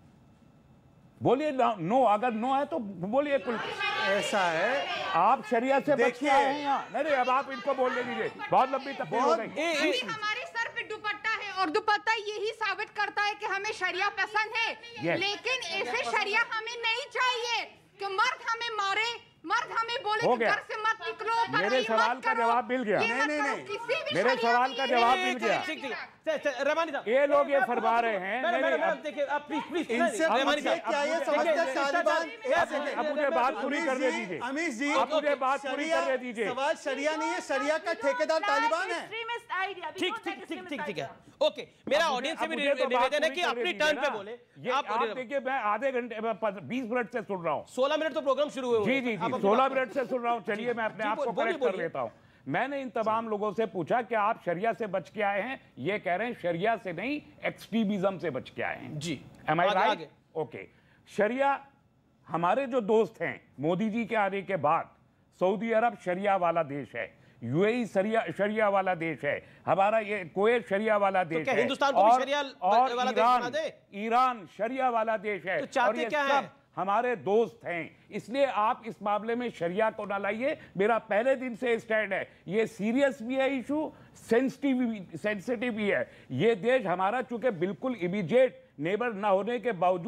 बोलिए नो, अगर नो है तो बोलिए। कुल ऐसा है, आप शरिया से बच के आए हैं यहाँ? नहीं नहीं, अब आप इनको बोलने दीजिए, बहुत लंबी तकलीफ हो गई। हमारे सर पे दुपट्टा है और दुपट्टा यही साबित करता है कि हमें शरिया पसंद है, लेकिन ऐसे शरिया हमें नहीं चाहिए कि मर्द हमें मारे, मर्द हमें बोले कि घर से मत निकलो। मेरे सवाल का जवाब मिल गया। नहीं नहीं नहीं, मेरे सवाल का जवाब मिल गया। ठीक ठीक रमानी साहब, ये लोग ये फरमा रहे हैं। देखिए आप प्लीज प्लीज इनसे रमानी साहब, क्या ये समझते हैं तालिबान? अब मुझे बात पूरी करने दीजिए अमीश जी, अब मुझे बात पूरी करने दीजिए। सवाल शरिया नहीं है, शरिया का ठेकेदार तालिबान है। ठीक ठीक ठीक ठीक ठीक है, ओके। मेरा ऑडियंस से भी निवेदन है कि अपनी टर्न पे बोले। आप देखिए, मैं आधे घंटे बीस मिनट से सुन रहा हूँ, सोलह मिनट तो प्रोग्राम शुरू हुए। जी जी जी, सोलह मिनट से सुन रहा हूँ। चलिए मैं अपने आप को करेक्ट कर लेता हूँ। मैंने इन तमाम लोगों से पूछा कि आप शरिया से बच के आए हैं, ये कह रहे हैं शरिया से नहीं, एक्सट्रीमिज्म से बच के आए हैं। जी, एम आई राइट? ओके। शरिया, हमारे जो दोस्त हैं, मोदी जी के आने के बाद सऊदी अरब शरिया वाला देश है, यूएई शरिया शरिया वाला देश है, हमारा ये कुवैत शरिया वाला देश है, हिंदुस्तान को भी शरिया वाला देश बना दे? ईरान शरिया वाला देश है, तो चाहते क्या है? हमारे दोस्त हैं। इसलिए आप इस मामले में शरिया को ना लाइए। मेरा पहले दिन से स्टैंड है, ये सीरियस भी है इशू, सेंसिटिव सेंसिटिव भी है। ये देश हमारा चूंकि बिल्कुल इमीडिएट नेबर ना होने के बावजूद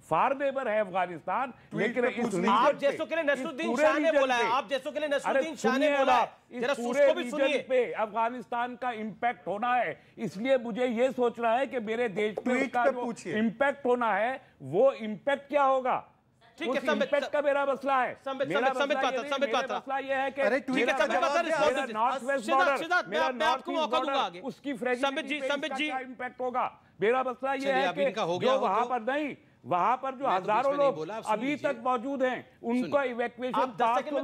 फार नेबर है अफगानिस्तान, लेकिन इस आप जैसों के लिए नसरुद्दीन शाह ने बोला है, आप जैसों के लिए नसरुद्दीन शाह ने बोला है, जरा उसको भी सुनिए। पे अफगानिस्तान का इंपैक्ट होना है, इसलिए मुझे ये सोचना है कि मेरे देश पे उसका जो इंपैक्ट होना है वो इंपैक्ट क्या होगा। ठीक है, संबित का मेरा मसला है, संबित मेरा संबित बात संबित बात मसला ये है कि ठीक है, संबित बात मेरा नॉर्थ वेस्ट बॉर्डर, मेरा मैं आपको मौका दूंगा आगे, उसकी संबित जी संबित जी इंपैक्ट होगा। मेरा मसला ये है कि जो वहां पर नहीं, वहां पर जो हजारों लोग अभी तक मौजूद हैं उनका इवैक्यूएशन हम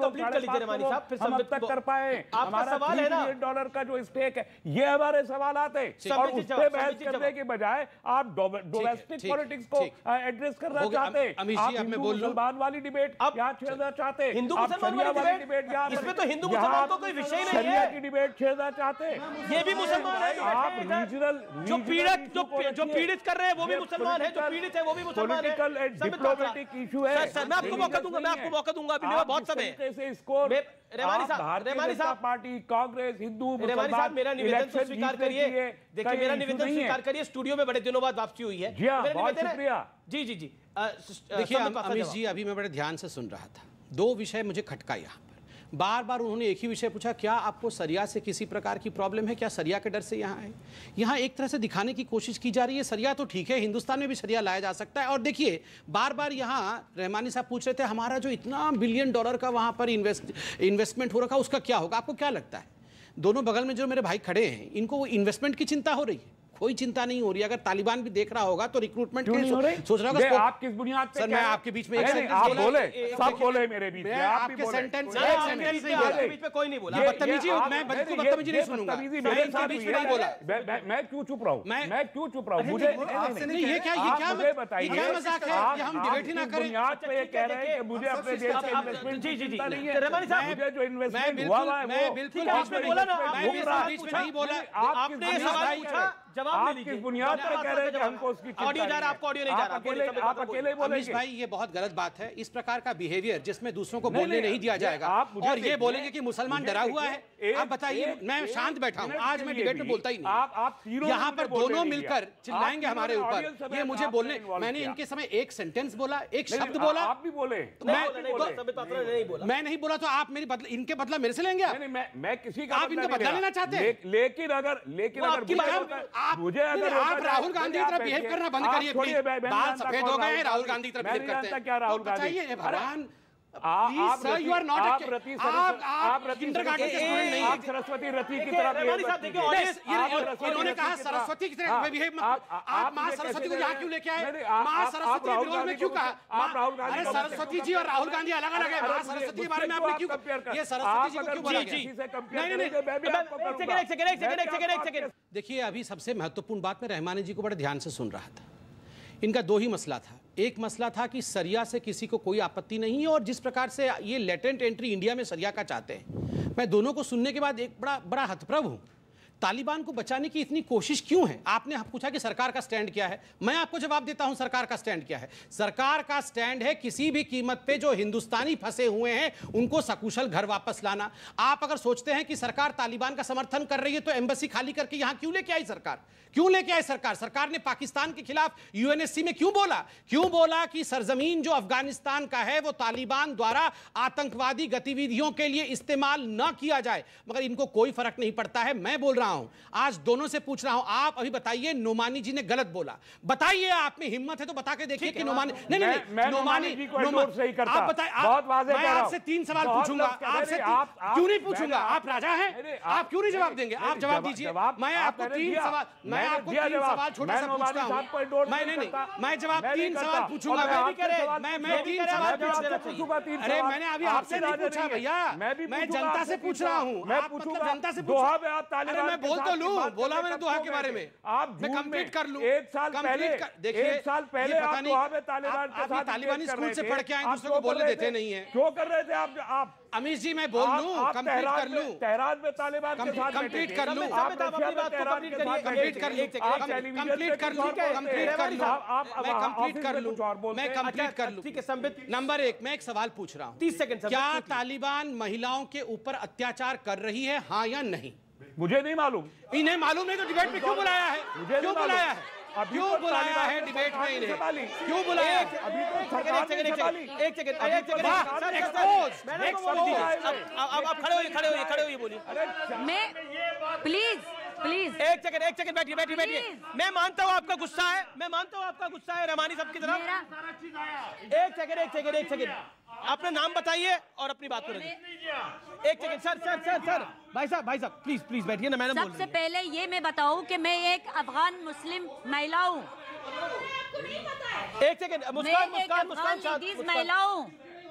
अब तक कर पाए। हमारा तीन डॉलर का जो स्टेक है, ये हमारे सवालात है और उस पे बहस करने के बजाय आप डोमेस्टिक पॉलिटिक्स को एड्रेस करना चाहते हैं। आप हिंदू मुसलमान वाली डिबेट यहाँ छेड़ना चाहते हैं, हिंदू मुसलमान वाली डिबेट यहाँ इसमें तो हिंदू मुसलमान को कोई विषय नहीं है, की डिबेट छेड़ना चाहते हैं। ये भी मुसलमान है, आप रीजनल जो पीड़ित जो पीड़ित कर रहे हैं वो भी मुसलमान है, जो पीड़ित है वो भी मुसलमान है। डिप्लोमेटिक इशू है। सर, मैं आपको मौका दूंगा, मैं आपको मौका दूंगा, अभी मेरा बहुत समय है। रेवानी साहब, रेवानी साहब, पार्टी, कांग्रेस, हिंदू, रेवानी साहब, मेरा निवेदन तो स्वीकार करिए। देखिए, मेरा निवेदन स्वीकार करिए। स्टूडियो में बड़े दिनों बाद वापसी हुई है। जी हाँ, बहुत शुक्रिया। जी जी जी देखिए अमित जी, अभी मैं बड़े ध्यान से सुन रहा था, दो विषय मुझे खटका यहाँ पर। बार बार उन्होंने एक ही विषय पूछा, क्या आपको सरिया से किसी प्रकार की प्रॉब्लम है, क्या सरिया के डर से यहाँ है। यहाँ एक तरह से दिखाने की कोशिश की जा रही है सरिया तो ठीक है, हिंदुस्तान में भी सरिया लाया जा सकता है। और देखिए बार बार यहाँ रहमानी साहब पूछ रहे थे हमारा जो इतना बिलियन डॉलर का वहाँ पर इन्वेस्ट इन्वेस्टमेंट हो रखा उसका क्या होगा। आपको क्या लगता है, दोनों बगल में जो मेरे भाई खड़े हैं इनको इन्वेस्टमेंट की चिंता हो रही है? कोई चिंता नहीं हो रही। अगर तालिबान भी देख रहा होगा तो रिक्रूटमेंट के लिए सोच रहा होगा। आप किस बुनियाद पे? सर मैं आपके बीच में एक सेंटेंस आप बोले, सब बोले मेरे बीच में, आप आपके सेंटेंस आपके बीच में कोई नहीं बोला। बदतमीजी, मैं बदतमीजी नहीं सुनूंगा, मैं इनके बीच में नहीं बोला। मैं क्यों चुप रहा हूं, मैं क्यों चुप रहा हूं? मुझे ये क्या ये क्या मुझे बताइए, क्या मजाक है कि हम डिबेट ही ना करें। बुनियाद पे ये कह रहे हैं कि मुझे अपने देश के इन्वेस्टमेंट जी जी जी नहीं है। रहमानी साहब, मुझे जो इन्वेस्टमेंट हुआ है मैं बिल्कुल आपने बोला ना, मैं बीच में नहीं बोला। आपने सवाल पूछा, जवाब नहीं लीजिए। बुनियाद पर कह रहे हैं कि हमको उसकी ऑडियो जा रहा, आपको ऑडियो नहीं जा रहा। अकेले आप अकेले बोलेंगे। अमीश भाई ये बहुत गलत बात है, इस प्रकार का बिहेवियर जिसमें दूसरों को बोलने नहीं दिया जाएगा और ये बोलेंगे कि मुसलमान डरा हुआ है। आप बताइए, मैं शांत बैठा हूँ, आज मैं डिबेट में बोलता ही नहीं। यहाँ पर दोनों मिलकर चिल्लाएंगे हमारे ऊपर, ये मुझे बोलने, मैंने इनके समय एक सेंटेंस बोला, एक शब्द बोला, आप भी बोले, मैं नहीं बोला तो आप मेरी बदला, इनके बदला मेरे से लेंगे? मैं किसी का आप इनका बदला लेना चाहते हैं? लेकिन अगर लेकिन अगर मुझे अगर आप राहुल गांधी की तरह बिहेव करना बंद करिए प्लीज। बाल सफेद हो गए हैं, राहुल गांधी की तरह बिहेव करते हैं। क्या राहुल गांधी? बताइए भगवान, आप सर यू आर नॉट आप रति आप आप किंडरगार्टन के स्टूडेंट नहीं आप सरस्वती रति की तरह इन्होंने कहा सरस्वती की तरह बिहेव मत। आप मां सरस्वती को यहाँ क्यों लेके आए? मां सरस्वती के विरोध में क्यों कहा? आप राहुल गांधी, अरे सरस्वती जी और राहुल गांधी अलग अलग है। मां सरस्वती के बारे में आपने क्यों ये सरस्वती जी को क्यों बोला? नहीं नहीं नहीं, देखिए अभी सबसे महत्वपूर्ण बात मैं रहमानी जी को बड़े ध्यान से सुन रहा था। इनका दो ही मसला था। एक मसला था कि सरिया से किसी को कोई आपत्ति नहीं है और जिस प्रकार से ये लेटेंट एंट्री इंडिया में सरिया का चाहते हैं, मैं दोनों को सुनने के बाद एक बड़ा बड़ा हतप्रभ हूं। तालिबान को बचाने की इतनी कोशिश क्यों है? आपने पूछा कि सरकार का स्टैंड क्या है, मैं आपको जवाब देता हूं सरकार का स्टैंड क्या है। सरकार का स्टैंड है किसी भी कीमत पे जो हिंदुस्तानी फंसे हुए हैं उनको सकुशल घर वापस लाना। आप अगर सोचते हैं कि सरकार तालिबान का समर्थन कर रही है तो एम्बेसी खाली करके यहां क्यों लेके आई सरकार? क्यों लेके आई सरकार? सरकार ने पाकिस्तान के खिलाफ यूएनएससी में क्यों बोला? क्यों बोला कि सरजमीन जो अफगानिस्तान का है वो तालिबान द्वारा आतंकवादी गतिविधियों के लिए इस्तेमाल न किया जाए? मगर इनको कोई फर्क नहीं पड़ता है। मैं बोल रहा हूं, आज दोनों से पूछ रहा हूं, आप अभी बताइए नोमानी जी ने गलत बोला, बताइए, आप में हिम्मत है तो बता के देखिए कि नोमानी नहीं नहीं मैं नोमानी जी को एंडोर्स नहीं करता। आप बताइए, बहुत वाज़ेह कह रहा हूं। मैं आपसे तीन सवाल पूछूंगा, आपसे क्यों नहीं पूछूंगा? आप राजा हैं, आप क्यों नहीं जवाब देंगे? आप जवाब दीजिए। मैं आपको तीन सवाल मैं आपको तीन सवाल छोटा सा पूछता हूं। मैं नहीं नहीं मैं जवाब तीन सवाल पूछूंगा। मैं मैं तीन सवाल पूछूंगा। अरे मैंने अभी आपसे नहीं पूछा भैया, मैं जनता से पूछ रहा हूं। मैं पूछूंगा जनता से पूछा। अरे मैं बोल तो लूं, बोला मैंने दोहा के बारे में, आप मैं कंप्लीट कर लूं। एक साल पहले देखिए, एक साल पहले आप दोहा में तालिबान के साथ तालिबानी स्कूल से पढ़ के आए, दूसरों को बोलने देते नहीं है। क्यों कर रहे थे आप? आप अमीश जी मैं बोल लूं, कंप्लीट कर लूं। तेहरान में तालिबान के साथ कंप्लीट कर लूं, आप अपनी बात को कंप्लीट करिए, कंप्लीट कर लूं, कंप्लीट कर लूं, कंप्लीट कर लूं, मैं कंप्लीट कर लूं, मैं कंप्लीट कर लूं। ठीक है संबित, नंबर एक, मैं एक सवाल पूछ रहा हूं, तीस सेकंड। क्या तालिबान महिलाओं के ऊपर अत्याचार कर रही है, हाँ या नहीं? मुझे नहीं मालूम। इन्हें मालूम नहीं तो डिबेट में क्यों बुलाया है? क्यों बुलाया है? अभी क्यों तो बुलाया तालिबान है ने डिबेट में सरकार ने इन्हें? संभाली। क्यों बुलाया? एक अभी तो एक सरकार सेकंड ने एक संभाली। सेकंड एक सेकंड अभी एक तो सेकंड सरकार सर ने एक संभाली। सेकंड मैडम को बोल दीजिए। अब अब आप खड़े होइए खड़े होइए खड़े होइए बोलिए। मैं प्लीज प्लीज एक सेकंड एक सेकंड बैठिए बैठिए बैठिए। मैं मानता हूँ आपका गुस्सा है, मैं मानता हूँ आपका गुस्सा है रहमानी साहब की तरफ। एक सेकंड एक सेकंड एक सेकंड अपना नाम बताइए और अपनी बात करेंगे। एक second sir sir sir sir भाई साहब भाई साहब प्लीज प्लीज बैठिए ना। मैडम बोल सबसे पहले ये मैं बताऊं कि मैं एक अफगान मुस्लिम महिला हूँ। एक सेकंड मैं मुस्कान एक मुस्कान अफगान मुस्कान लेडीज महिला हूँ।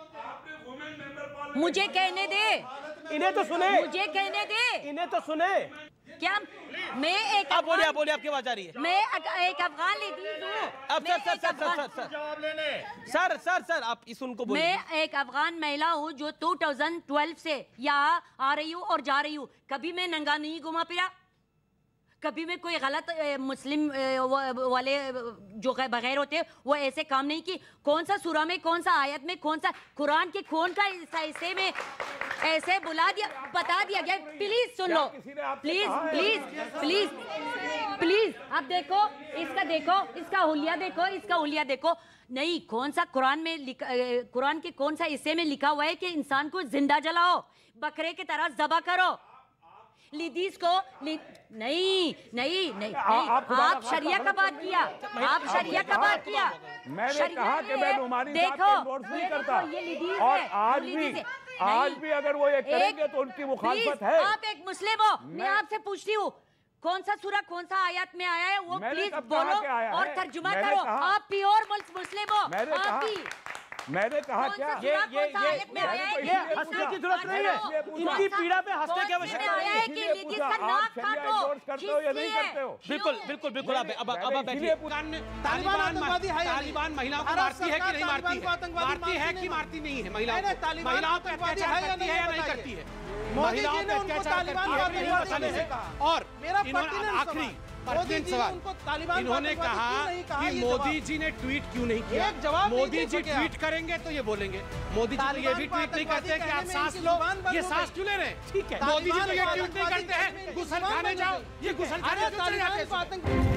मुझे कहने दे, इन्हें तो सुने, मुझे कहने दे, इन्हें तो सुने। क्या मैं एक आप बोलिए आप बोलिए आपकी आवाज आ रही है। मैं एक अफगान लेडीज हूँ। अब sir sir sir sir sir जवाब लेने सर सर सर आप इस उनको बोलिए। मैं एक अफगान महिला हूँ जो दो हज़ार बारह से यहाँ आ रही हूँ और जा रही हूँ। कभी मैं नंगा नहीं घुमा फिरा, कभी मैं कोई गलत ए, मुस्लिम ए, वाले जो बगैर होते वो ऐसे काम नहीं की। कौन सा सूरा में, कौन सा आयत में, कौन सा कुरान के कौन का हिस्से में ऐसे बुला दिया, बता दिया गया। प्लीज सुन लो, प्लीज प्लीज प्लीज प्लीज आप देखो, इसका देखो, इसका हुलिया देखो, इसका हुलिया देखो। नहीं, कौन सा कुरान में लिखा, कुरान के कौन सा हिस्से में लिखा हुआ है कि इंसान को जिंदा जलाओ, बकरे की तरह ज़बह करो। लेडीज को लि... नहीं नहीं नहीं, आ, नहीं। आप, आप शरिया का बात किया, आप शरिया का बात किया। मैंने कहा कि मैं नुमानी साहब देखो, को एंडोर्स नहीं ये करता। देखो, ये लेडीज और है, आज ये भी लेडीज है। आज नहीं, भी अगर वो ये करेंगे एक- तो उनकी प्लीज, मुखालफत है। आप एक मुस्लिम हो, मैं आपसे पूछती हूँ कौन सा सूरा कौन सा आयत में आया है वो मैंने प्लीज कब कहा बोलो कि आया और है? तर्जुमा मैंने करो। कहा- आप प्योर मुस्लिम हो, मैंने आप कहा- भी। मैंने कहा कौन क्या सा ये सूरा, ये कौन सा ये आयत में आया है? ये हंसने की जरूरत नहीं है, इनकी पीड़ा पे हंसने की आवश्यकता आया है कि इसलिए लेडीज पूछा, का आप नाक शरिया काटो, एंडोर्स करते हो या नहीं खींचती है। करते हो? बिल्कुल बिल्कुल बिल्कुल आप अब अब अब बैठिए। तालिबान आतंकवादी है या नहीं? तालिबान महिलाओं को भारत मारती है कि सरकार नहीं मारती तालिबान को है? आतंकवादी मारती है मानती कि नहीं? मारती नहीं है महिलाओं नहीं, को? तालिबान महिलाओं पे आतंकवादी अत्याचार है या करती नहीं है या नहीं बताइए? करती है? मोदी जी महिलाओं ने पे उनको अत्याचार तालिबान करती है को कि नहीं आतंकवादी बताने नहीं से? कहा। और मेरा इन्होंने पर्टिनेंट आखिरी सवाल। पर्टिनेंट मोदी जी सवाल, उनको तालिबान को इन्होंने आतंकवादी कहा क्यों नहीं कहा? कि ये मोदी जवाब। जी ने ट्वीट क्यों नहीं किया? एक जवाब मोदी दीजिए जी तो क्या? ट्वीट करेंगे तो ये बोलेंगे। मोदी जी तो ये भी तालिबान को ट्वीट नहीं करते कि आप आतंकवादी सांस कहने लो, में इनकी जुबान बंद ये हो सांस गई। क्यों ले रहे हैं? ठीक है। मोदी जी तो ये तालिबान ट्वीट नहीं को करते हैं आतंकवादी गुसल कहने में खाने इनकी जाओ, जुबान बंद ये हो गुसल गई। खाने अरे क्यों चले जाते तालिबान को हैं? आतंक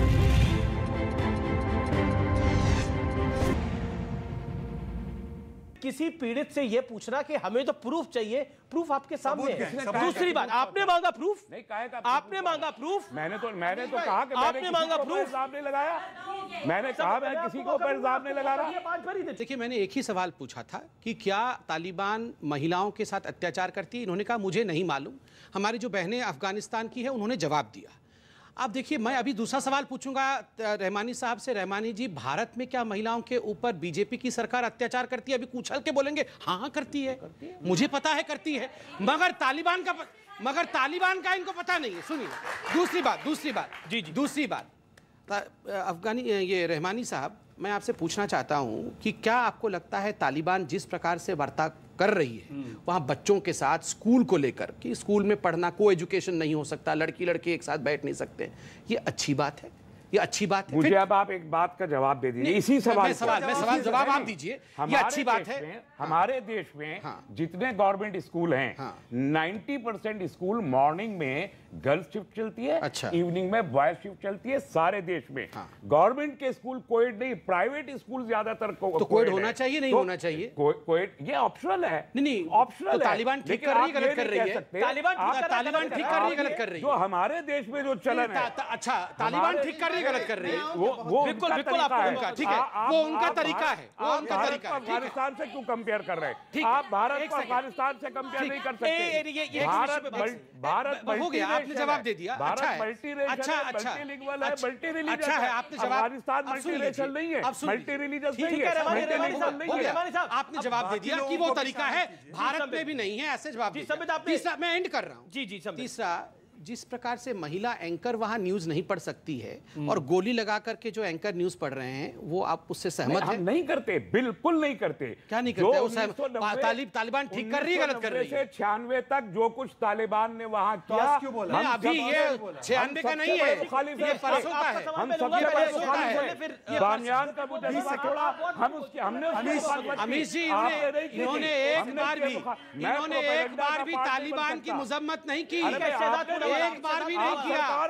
किसी पीड़ित से ये पूछना कि हमें तो प्रूफ चाहिए, प्रूफ आपके सामने है। किसने कहा दूसरी कि बात, प्रूफ आपने मांगा प्रूफ, नहीं कहा कि आपने मांगा प्रूफ। मैंने तो मैंने तो कहा कि मैंने आपने किसी मांगा के ऊपर proof। इल्जाम नहीं लगाया। मैंने कहा मैं किसी को ऊपर इल्जाम नहीं लगा रहा। देखिए, मैंने एक ही सवाल पूछा था कि क्या तालिबान महिलाओं के साथ अत्याचार करती है? इन्होंने कहा मुझे नहीं मालूम। हमारी जो बहनें अफगानिस्तान की है उन्होंने जवाब दिया। अब देखिए, मैं अभी दूसरा सवाल पूछूंगा रहमानी साहब से। रहमानी जी, भारत में क्या महिलाओं के ऊपर बीजेपी की सरकार अत्याचार करती है? अभी कुचल के बोलेंगे हाँ हाँ करती है, करती है। मुझे पता है करती है, मगर तालिबान का मगर तालिबान का इनको पता नहीं है। सुनिए, दूसरी बात दूसरी बात जी जी दूसरी बात अफगानी ये रहमानी साहब, मैं आपसे पूछना चाहता हूं कि क्या आपको लगता है तालिबान जिस प्रकार से वार्ता कर रही है वहां बच्चों के साथ स्कूल को लेकर कि स्कूल में पढ़ना, को एजुकेशन नहीं हो सकता, लड़की लड़के एक साथ बैठ नहीं सकते, ये अच्छी बात है? ये अच्छी बात है? मुझे अब आप एक बात का जवाब दे दीजिए इसी सवाल मैं सवाल मैं सवाल जवाब आप दीजिए। ये अच्छी बात है? में, हमारे देश में जितने गवर्नमेंट स्कूल हैं नब्बे परसेंट स्कूल मॉर्निंग में गर्ल्स शिफ्ट चलती है, अच्छा। इवनिंग में बॉयज शिफ्ट चलती है सारे देश में। गवर्नमेंट के स्कूल कोएड नहीं, प्राइवेट स्कूल ज्यादातर को, तो कोएड होना चाहिए नहीं तो होना चाहिए? कोएड ये ऑप्शनल है। नहीं नहीं ऑप्शनल तो है। तालिबान ठीक लेकिन कर रही है आप गलत ये कर नहीं रही कह है? सकते। तालिबान ठीक आप- कर रहा है, तालिबान ठीक कर रही है गलत कर रही जो है? हमारे देश में जो चलन है, अच्छा, तालिबान ठीक कर रही है गलत कर रही है? वो वो बिल्कुल, उनका बिल्कुल, तरीका आपको है। उनका, ठीक है, आ- वो आप- उनका आप तरीका भारत- है, वो आप उनका भारत तरीका को है, ठीक है। अफगानिस्तान से क्यों कंपेयर कर रहे ठीक हैं? है, आप भारत एक को सेकंड। अफगानिस्तान से कंपेयर ठीक। नहीं कर ए- सकते। ए- ये- ये- भारत ये- मल्टी- भारत ब- हो गया, आपने मल्टीरेशियल जवाब है। दे दिया। भारत अच्छा है, मल्टीरेशियल अच्छा, है, अच्छा, मल्टीलिंगुअल है, अच्छा, मल्टीरिलीजियस अच्छा है, आपने जवाब- अफगानिस्तान अब सुन मल्टीरेशियल लीजिए, नहीं है, अब सुन लीजिए। मल्टीरिलीजियस ठीक नहीं है, है, रहमानी रहमानी मल्टीलिंगुअल साहब, नहीं हो है। गया, रहमानी साहब, आपने जवाब दे दिया कि वो तरीका है, भारत में भी नहीं है, ऐसे जवाब जी, दे दिया। संबित आपने- तीसरा, मैं एंड कर रहा हूँ। जी जी समझे। तीसरा, जिस प्रकार से महिला एंकर वहां न्यूज नहीं पढ़ सकती है और गोली लगा करके जो एंकर न्यूज पढ़ रहे हैं, वो आप उससे सहमत हम हैं? नहीं करते, बिल्कुल नहीं करते। क्या नहीं जो करते? वो सहमत- उन्नीस सौ नब्बे तालिब- तालिबान ठीक कर रही है, गलत कर रही है? उन्नीस सौ नब्बे से छियानवे तक जो कुछ तालिबान ने वहां किया, आज क्यों बोला? नहीं, हम अभी सब- ये हम छियानवे का सबसे नहीं बड़े है, मुखालिफ ये हैं। परसों का है। हम मैं सबसे लूंगा, बड़े फिर- मुखालिफ फिर- हैं। फिर- ये बामियान का मुजस्समा तोड़ा, हम उसके हमने उसकी अमीश- मुखालिफत की। अमीश जी, आपने इन्होंने नहीं की थी। इन्होंने एक हमने बार किया भी मुखा- मैं इन्होंने एक प्रोपेगेंडा बार का भी पार्ट नहीं बन तालिबान की सकता। मजम्मत नहीं की, अरे भाई, आपने नहीं एक बार भी नहीं आप किया। सरकार है, आपने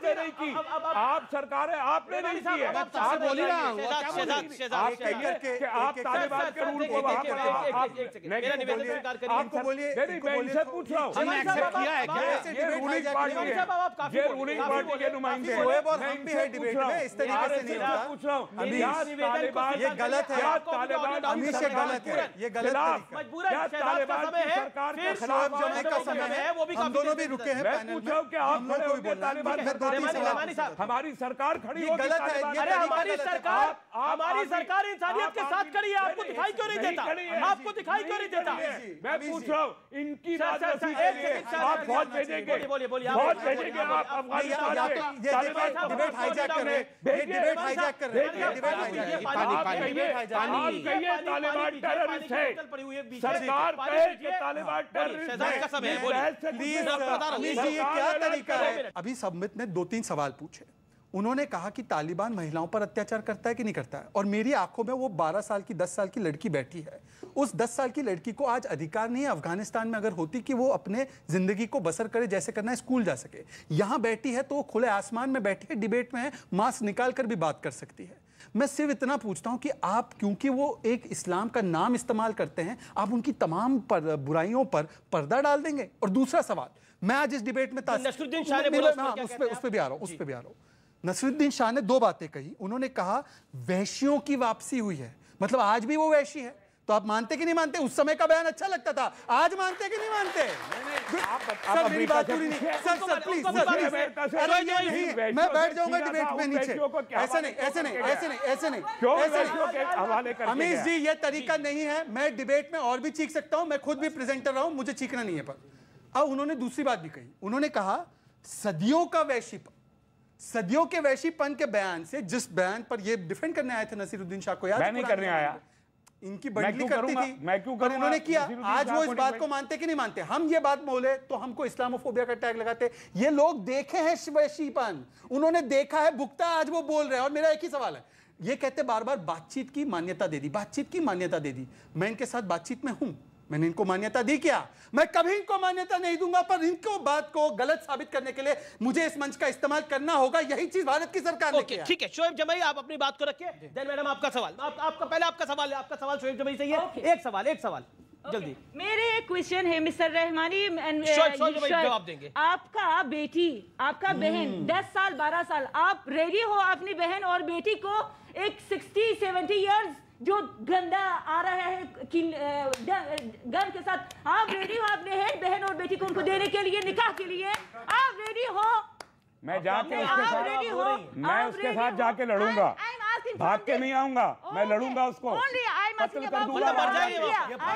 आपने नहीं की, आप सरकार है, आपने नहीं की है। आप बोल रहे हैं आप कहिए कि आप तालिबान के रूल को वहां पर आपको बोलिए, मैं इनसे पूछ रहा हूँ, ये रूलिंग पार्टी है, ये रूलिंग पार्टी के नुमाइंदे हैं, मैं इनसे पूछ रहा हूँ, इस तरीके से नहीं पूछ रहा हूँ, ये गलत है, अमीश ये गलत है, ये गलत क्या तालिबान की सरकार के खिलाफ जमे का समय है, वो भी हम दोनों भी रुके हैं पैनल में। मैं पूछ रहा हूँ कि आप खड़े होंगे तालिबान सरकार, हमारी सरकार खड़ी होगी, गलत है, अरे हमारी सरकार, हमारी सरकार इंसानियत के साथ खड़ी है, आपको दिखाई क्यों नहीं देता, आपको दिखाई क्यों नहीं देता? मैं पूछ रहा हूँ, इनकी राजनीति के लिए आप फौज भेजेंगे, फौज भेजेंगे आप अफगानिस्तान में, तालिबान डिबेट हाईजैक कर रहे हैं, डिबेट हाईजैक कर रहे हैं, डिबेट हाईजैक आप कहिए तालिबान टेररिस्ट है, सरकार कहे कि तालिबान टेररिस्ट है, प्लीज अमीश जी ये क्या तरीका है? अभी समित ने दो तीन सवाल पूछे, उन्होंने कहा कि तालिबान महिलाओं पर अत्याचार करता है कि नहीं करता है, और मेरी आंखों में वो बारह साल की दस साल की लड़की बैठी है, उस दस साल की लड़की को आज अधिकार नहीं है अफगानिस्तान में अगर होती कि वो अपने जिंदगी को बसर करे, जैसे करना है स्कूल जा सके, यहाँ बैठी है तो वो खुले आसमान में बैठी है, डिबेट में है, मास्क निकाल कर भी बात कर सकती है। मैं सिर्फ इतना पूछता हूं कि आप, क्योंकि वो एक इस्लाम का नाम इस्तेमाल करते हैं, आप उनकी तमाम पर, बुराइयों पर पर्दा डाल देंगे? और दूसरा सवाल, मैं आज इस डिबेट में नसरुद्दीन शाह ने बोला, हाँ, उस पे उस पे भी आ रहा हूं उस पे भी आ रहा हूं नसरुद्दीन शाह ने दो बातें कही, उन्होंने कहा वैश्यों की वापसी हुई है, मतलब आज भी वो वैशी है, तो आप मानते कि नहीं मानते? उस समय का बयान अच्छा लगता था, आज मानते कि नहीं मानते? सर मेरी बात पूरी नहीं, सर सर प्लीज सर, अरे ये नहीं, मैं बैठ जाऊंगा डिबेट में नीचे, ऐसे नहीं ऐसे नहीं ऐसे नहीं ऐसे नहीं, अमीश जी ये तरीका नहीं है, मैं डिबेट में और भी चीख सकता हूं, मैं खुद भी प्रेजेंटर रहा हूं, मुझे चीखना नहीं है। पर अब उन्होंने दूसरी बात भी कही, उन्होंने कहा सदियों का वैशीपन, सदियों के वैशीपन के बयान से, जिस बयान पर ये डिफेंड करने आए थे नसीरुद्दीन शाह को, याद मैं नहीं करने आया, इनकी बंडली करती थी, मैं क्यों पर इन्होंने किया। आज वो इस बात को मानते कि नहीं मानते? हम ये बात बोले तो हमको इस्लामोफोबिया का टैग लगाते। ये लोग देखे हैं वैशीपन, उन्होंने देखा है, भुगता, आज वो बोल रहे हैं। और मेरा एक ही सवाल है, ये कहते बार बार बातचीत की मान्यता दे दी, बातचीत की मान्यता दे दी, मैं इनके साथ बातचीत में हूं, मैंने इनको मान्यता दी क्या? मैं कभी इनको मान्यता नहीं दूंगा, पर इनको बात को गलत साबित करने के लिए मुझे इस मंच का इस्तेमाल करना होगा। यही चीज भारत की सरकार ने किया। ठीक है, शोएब जमई आप अपनी बात को रखिए। देन मैडम आपका सवाल, आप, आपका पहले आपका सवाल है, आपका सवाल शोएब जमई से है। एक सवाल एक सवाल जल्दी। मेरे क्वेश्चन है मिस्टर रहमानी, जवाब देंगे। आपका बेटी, आपका बहन दस साल बारह साल, आप रेडी हो अपनी बहन और बेटी को एक सिक्सटी सेवेंटी इयर्स जो गंदा आ रहा है कि गन के साथ, आप रेडी हो अपने बहन और बेटी को उनको देने के लिए, निकाह के लिए? आप रेडी हो? मैं जाके उसके साथ, मैं उसके साथ जाके लड़ूंगा, भाग के नहीं आऊंगा, मैं लड़ूंगा उसको, कत्ल कर दूंगा, मर जाएगा।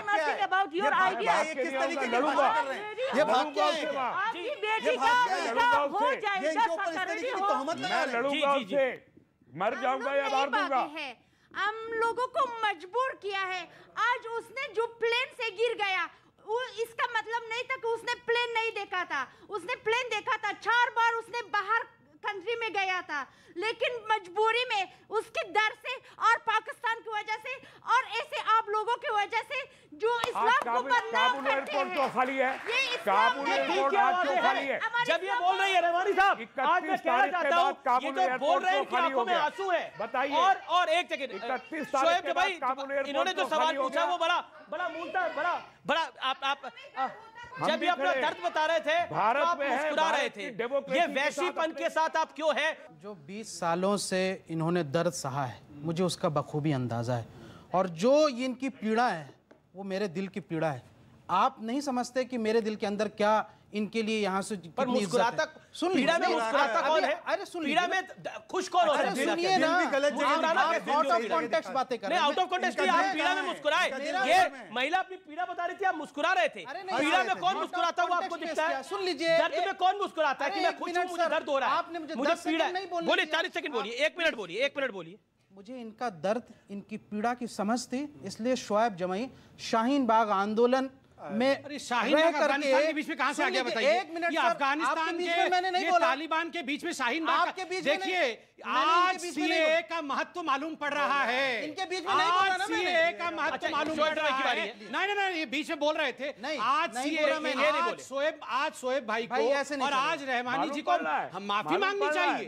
किस तरीके की बात कर रहे हैं? ये भाग क्या है? आपकी बेटी का निकाह हो जाएगा, मैं लड़ूंगा उससे, मर जाऊंगा या मार दूंगा। हम लोगों को मजबूर किया है। आज उसने जो प्लेन से गिर गया, वो इसका मतलब नहीं था कि उसने प्लेन नहीं देखा था, उसने प्लेन देखा था, चार बार उसने बाहर कंट्री में गया था, लेकिन मजबूरी में उसके डर से और पाकिस्तान की वजह से और ऐसे आप लोगों की वजह से जो इस्लाम को बदनाम करते हैं। तो खाली है, ये काबुल एयरपोर्ट आज क्यों खाली है? जब ये बोल रही है रहमानी साहब, आज मैं कहना चाहता हूं, ये जो बोल रहे हैं कि आंखों में आंसू है, बताइए। और और एक सेकंड, शोएब भाई इन्होंने जो सवाल पूछा वो बड़ा बड़ा मूलता बड़ा बड़ा आप आप जब ये अपना दर्द बता रहे थे, भारत तो आप में मुस्कुरा रहे थे, ये वैशीपन के साथ आप क्यों है? जो बीस सालों से इन्होंने दर्द सहा है, मुझे उसका बखूबी अंदाजा है, और जो ये इनकी पीड़ा है वो मेरे दिल की पीड़ा है। आप नहीं समझते कि मेरे दिल के अंदर क्या इनके लिए यहाँ से पर मुस्कुराता, सुन पीड़ा में मुस्कुराता कौन है? अरे सुन, पीड़ा में खुश कौन होता है? सुनिए ना, आउट ऑफ कॉन्टेक्स्ट बातें कर रहे हैं। आउट ऑफ कॉन्टेक्स्ट नहीं, आप पीड़ा में मुस्कुराए। ये महिला अपनी पीड़ा बता रही थी, आप मुस्कुरा रहे थे। पीड़ा में कौन मुस्कुराता हुआ आपको दिखता है? सुन लीजिए, दर्द में कौन मुस्कुराता है कि मैं खुश हूं, मुझे दर्द हो रहा है, आपने मुझे मुझे पीड़ा है? बोलिए, चालीस सेकंड बोलिए, एक मिनट बोलिए, एक मिनट बोलिए। मुझे इनका दर्द, इनकी पीड़ा की समझ थी, इसलिए शोएब जमई शाहीन बाग आंदोलन में अरे शाहीन बाग अफगानिस्तान के बीच में कहां से आ गया बताइए? एक मिनट, ये अफगानिस्तान के, मैंने नहीं ये बोला, तालिबान के बीच में शाहीन बाग आपके बीच देखिए, आज सीएए का महत्व मालूम पड़ रहा है। इनके बीच में नहीं बोला ना मैंने। सीएए का महत्व मालूम पड़ रहा है। नहीं नहीं नहीं, ये बीच में बोल रहे थे। आज सीएए, आज शोएब आज शोएब भाई को और आज रहमानी जी को हम माफी मांगनी चाहिए।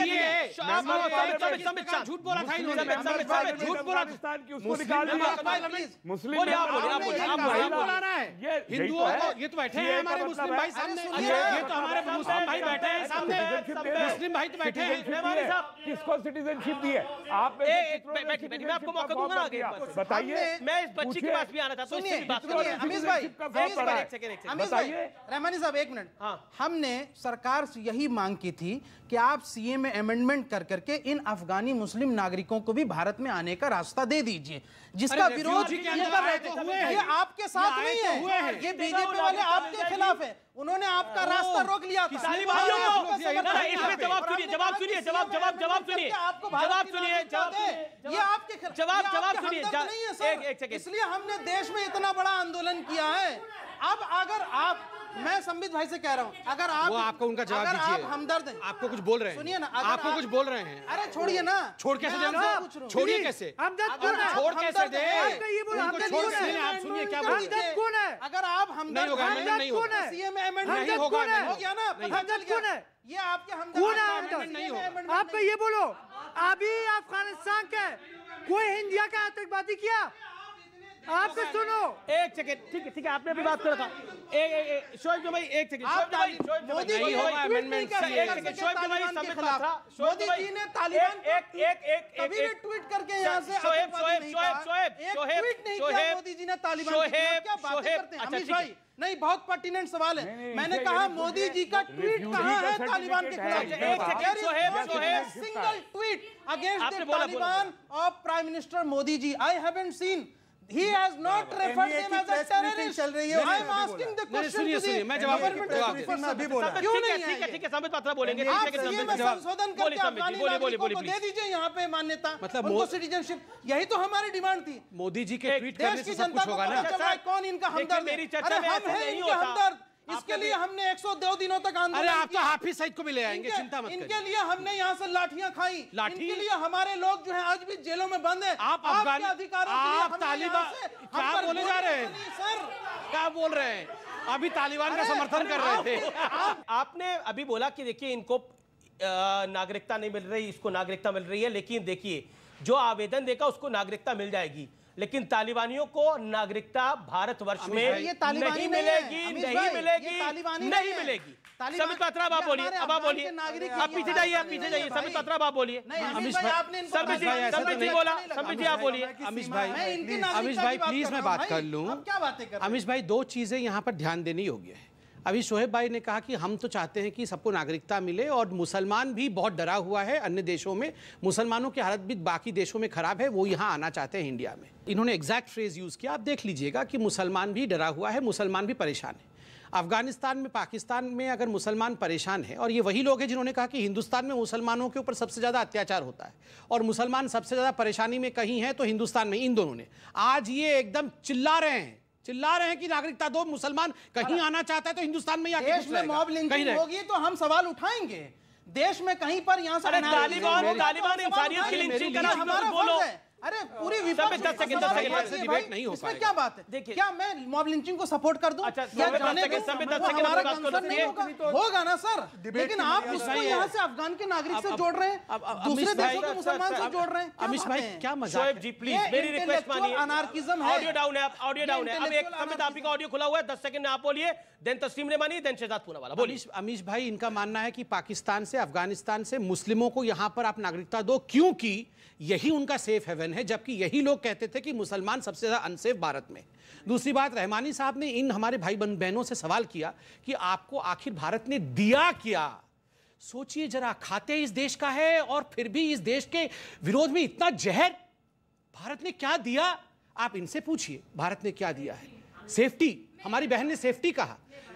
झूठ बोला था इन्होंने, झूठ बोला। मुस्लिम बोला रहा है हिंदुओं को, ये तो बैठे हैं हमारे मुस्लिम भाई सामने, ये तो हमारे मुस्लिम भाई बैठे हैं सामने, मुस्लिम भाई तो बैठे हैं। किसको सिटीजनशिप दी है आप? मैं आपको मौका दूंगा ना आगे। बताइए, मैं इस बच्ची के पास भी आना था, तो इससे भी बात सुनिए अमीश भाई, अमीश भाई, रहमानी साहब एक मिनट। हमने सरकार से यही मांग की थी कि आप सीए में अमेंडमेंट कर करके इन अफगानी मुस्लिम नागरिकों को भी भारत में आने का रास्ता दे दीजिए, जिसका विरोध ये कर रहे थे। ये आपके साथ नहीं है, ये बीजेपी वाले आपके खिलाफ है। उन्होंने आपका रास्ता रोक लिया था। इसमें जवाब सुनिए, जवाब सुनिए, जवाब जवाब जवाब सुनिए, जवाब सुनिए, ये आपके खिलाफ जवाब जवाब सुनिए। नहीं है सर, इसलिए हमने देश में इतना बड़ा आंदोलन किया है। अब अगर आप, मैं संबित भाई से कह रहा हूँ, अगर आप, वो आपको उनका जवाब दीजिए। आप हमदर्द हैं, आपको कुछ बोल रहे हैं, सुनिए ना, आपको कुछ बोल रहे हैं। अरे छोड़िए ना, छोड़ कैसे देंगे? छोड़िए कैसे? छोड़ कैसे दे? छोड़ कैसे? आप सुनिए क्या बोल रहे हैं। अगर आप हमदर्द हैं, सीए में अमेंडमेंट नहीं होगा, हो गया ना, पता चल गया। ये आपके हमदर्द नहीं होगा। आपको ये बोलो, अभी अफगानिस्तान के कोई इंडिया का आतंकवादी किया? आपको सुनो, एक सेकंड, ठीक है ठीक है, आपने अभी बात करा था। एक एक शोएब भाई, एक सेकंड, शोएब भाई, मोदी जी होगा अमेंडमेंट से, एक सेकंड, शोएब भाई के खिलाफ मोदी जी ने तालिबान एक एक एक कभी ने ट्वीट करके यहां से शोएब शोएब शोएब शोएब एक ट्वीट नहीं किया मोदी जी ने तालिबान के खिलाफ। क्या बातें करते हैं अमीश भाई? नहीं, बहुत पर्टिनेंट सवाल है। मैंने कहा मोदी जी का ट्वीट कहां है तालिबान के खिलाफ? एक second, Shoaib Shoaib single tweet against the Taliban of prime minister Modi ji, I haven't seen. He has not referred him as a terrorist. चल रही है। I am asking the question. सुनिए सुनिए, मैं जवाब मैं अभी बोला। क्यों नहीं है? ठीक है ठीक है, संबित पात्रा बोलेंगे। आप सीए में संशोधन करके अफगानी नागरिकों को दे दीजिए यहाँ पे मान्यता, उनको सिटीजनशिप। यही तो हमारी डिमांड थी। मोदी जी के ट्वीट करने से सब कुछ होगा ना। कौन इनका हमदर्द? मेरी चर्चा में ऐसे नहीं होता। हमदर्द, इसके लिए हमने एक सौ दो दिनों तक आंदोलन किया। अरे आप तो हाफिज सईद को भी ले आएंगे, चिंता मत करिए। इनके लिए हमने यहाँ से लाठियां खाई, इनके लिए हमारे लोग जो हैं आज भी जेलों में बंद हैं। आप अफगानी अधिकारों आप तालिबान क्या बोले जा रहे हैं सर? क्या बोल रहे हैं? अभी तालिबान का समर्थन कर रहे थे। आपने अभी बोला कि देखिए इनको नागरिकता नहीं मिल रही, इसको नागरिकता मिल रही है, लेकिन देखिए जो आवेदन देगा उसको नागरिकता मिल जाएगी, लेकिन तालिबानियों को नागरिकता भारतवर्ष में नहीं मिलेगी, नहीं मिलेगी, नहीं मिलेगी। संबित पात्रा अब आप बोलिए, अब आप बोलिए, आप पीछे जाइए, आप पीछे जाइए। संबित पात्रा अब आप बोलिए। अमीश भाई आपने संबित जी, संबित जी बोला, संबित जी आप बोलिए। अमीश भाई, अमीश भाई प्लीज मैं बात कर लूं। क्या बातें कर रहे हैं? अमीश भाई, दो चीजें यहाँ पर ध्यान देनी योग्य है। अभी शोएब भाई ने कहा कि हम तो चाहते हैं कि सबको नागरिकता मिले, और मुसलमान भी बहुत डरा हुआ है अन्य देशों में, मुसलमानों की हालत भी बाकी देशों में खराब है, वो यहाँ आना चाहते हैं इंडिया में। इन्होंने एग्जैक्ट फ्रेज यूज किया, आप देख लीजिएगा कि मुसलमान भी डरा हुआ है, मुसलमान भी परेशान है। अफगानिस्तान में, पाकिस्तान में अगर मुसलमान परेशान है, और ये वही लोग हैं जिन्होंने कहा कि हिंदुस्तान में मुसलमानों के ऊपर सबसे ज़्यादा अत्याचार होता है और मुसलमान सबसे ज़्यादा परेशानी में कहीं है तो हिंदुस्तान में, इन दोनों ने आज ये एकदम चिल्ला रहे हैं, चिल्ला रहे हैं कि नागरिकता दो, मुसलमान कहीं आना चाहता है तो हिंदुस्तान में आके देश में मॉब लिंचिंग होगी तो हम सवाल उठाएंगे। देश में कहीं पर यहाँ से तालिबान तालिबान इंसानियत की लिंचिंग करा, हमारा बोलो। अरे पूरी विपक्ष दस सेकंड दस सेकंड से डिबेट नहीं हो पाएगा। इसमें क्या बात है? देखिए, क्या मैं मॉब लिंचिंग को सपोर्ट कर दूं? अच्छा, या जाने दूं? हमारा कंसर्न नहीं होगा, होगा ना सर? लेकिन आप उसको यहाँ से अफगान के नागरिक से जोड़ रहे हैं, दूसरे देशों के मुसलमान से जोड़ रहे हैं। अमीश भाई क्या मजाक है? शोएब जी प्लीज मेरी रिक्वेस्ट मानिए। अनार्किज्म है। ऑडियो डाउन है, ऑडियो डाउन है। अब एक संबित आप का ऑडियो खुला हुआ है, दस सेकंड में आप बोलिए, देन तस्लीम रेमानी, देन शहजाद पूनावाला बोलिए। अमीश भाई, इनका मानना है कि पाकिस्तान से, अफगानिस्तान से मुस्लिमों को यहाँ पर आप नागरिकता दो क्योंकि यही उनका सेफ हेवन है, जबकि यही लोग कहते थे कि मुसलमान सबसे ज्यादा अनसेफ भारत में। दूसरी बात, रहमानी साहब ने इन हमारे भाई बहनों से सवाल किया कि आपको आखिर भारत ने दिया क्या? सोचिए जरा, खाते इस देश का है और फिर भी इस देश के विरोध में इतना जहर। भारत ने क्या दिया? आप इनसे पूछिए भारत ने क्या दिया है। सेफ्टी, हमारी बहन ने सेफ्टी कहा।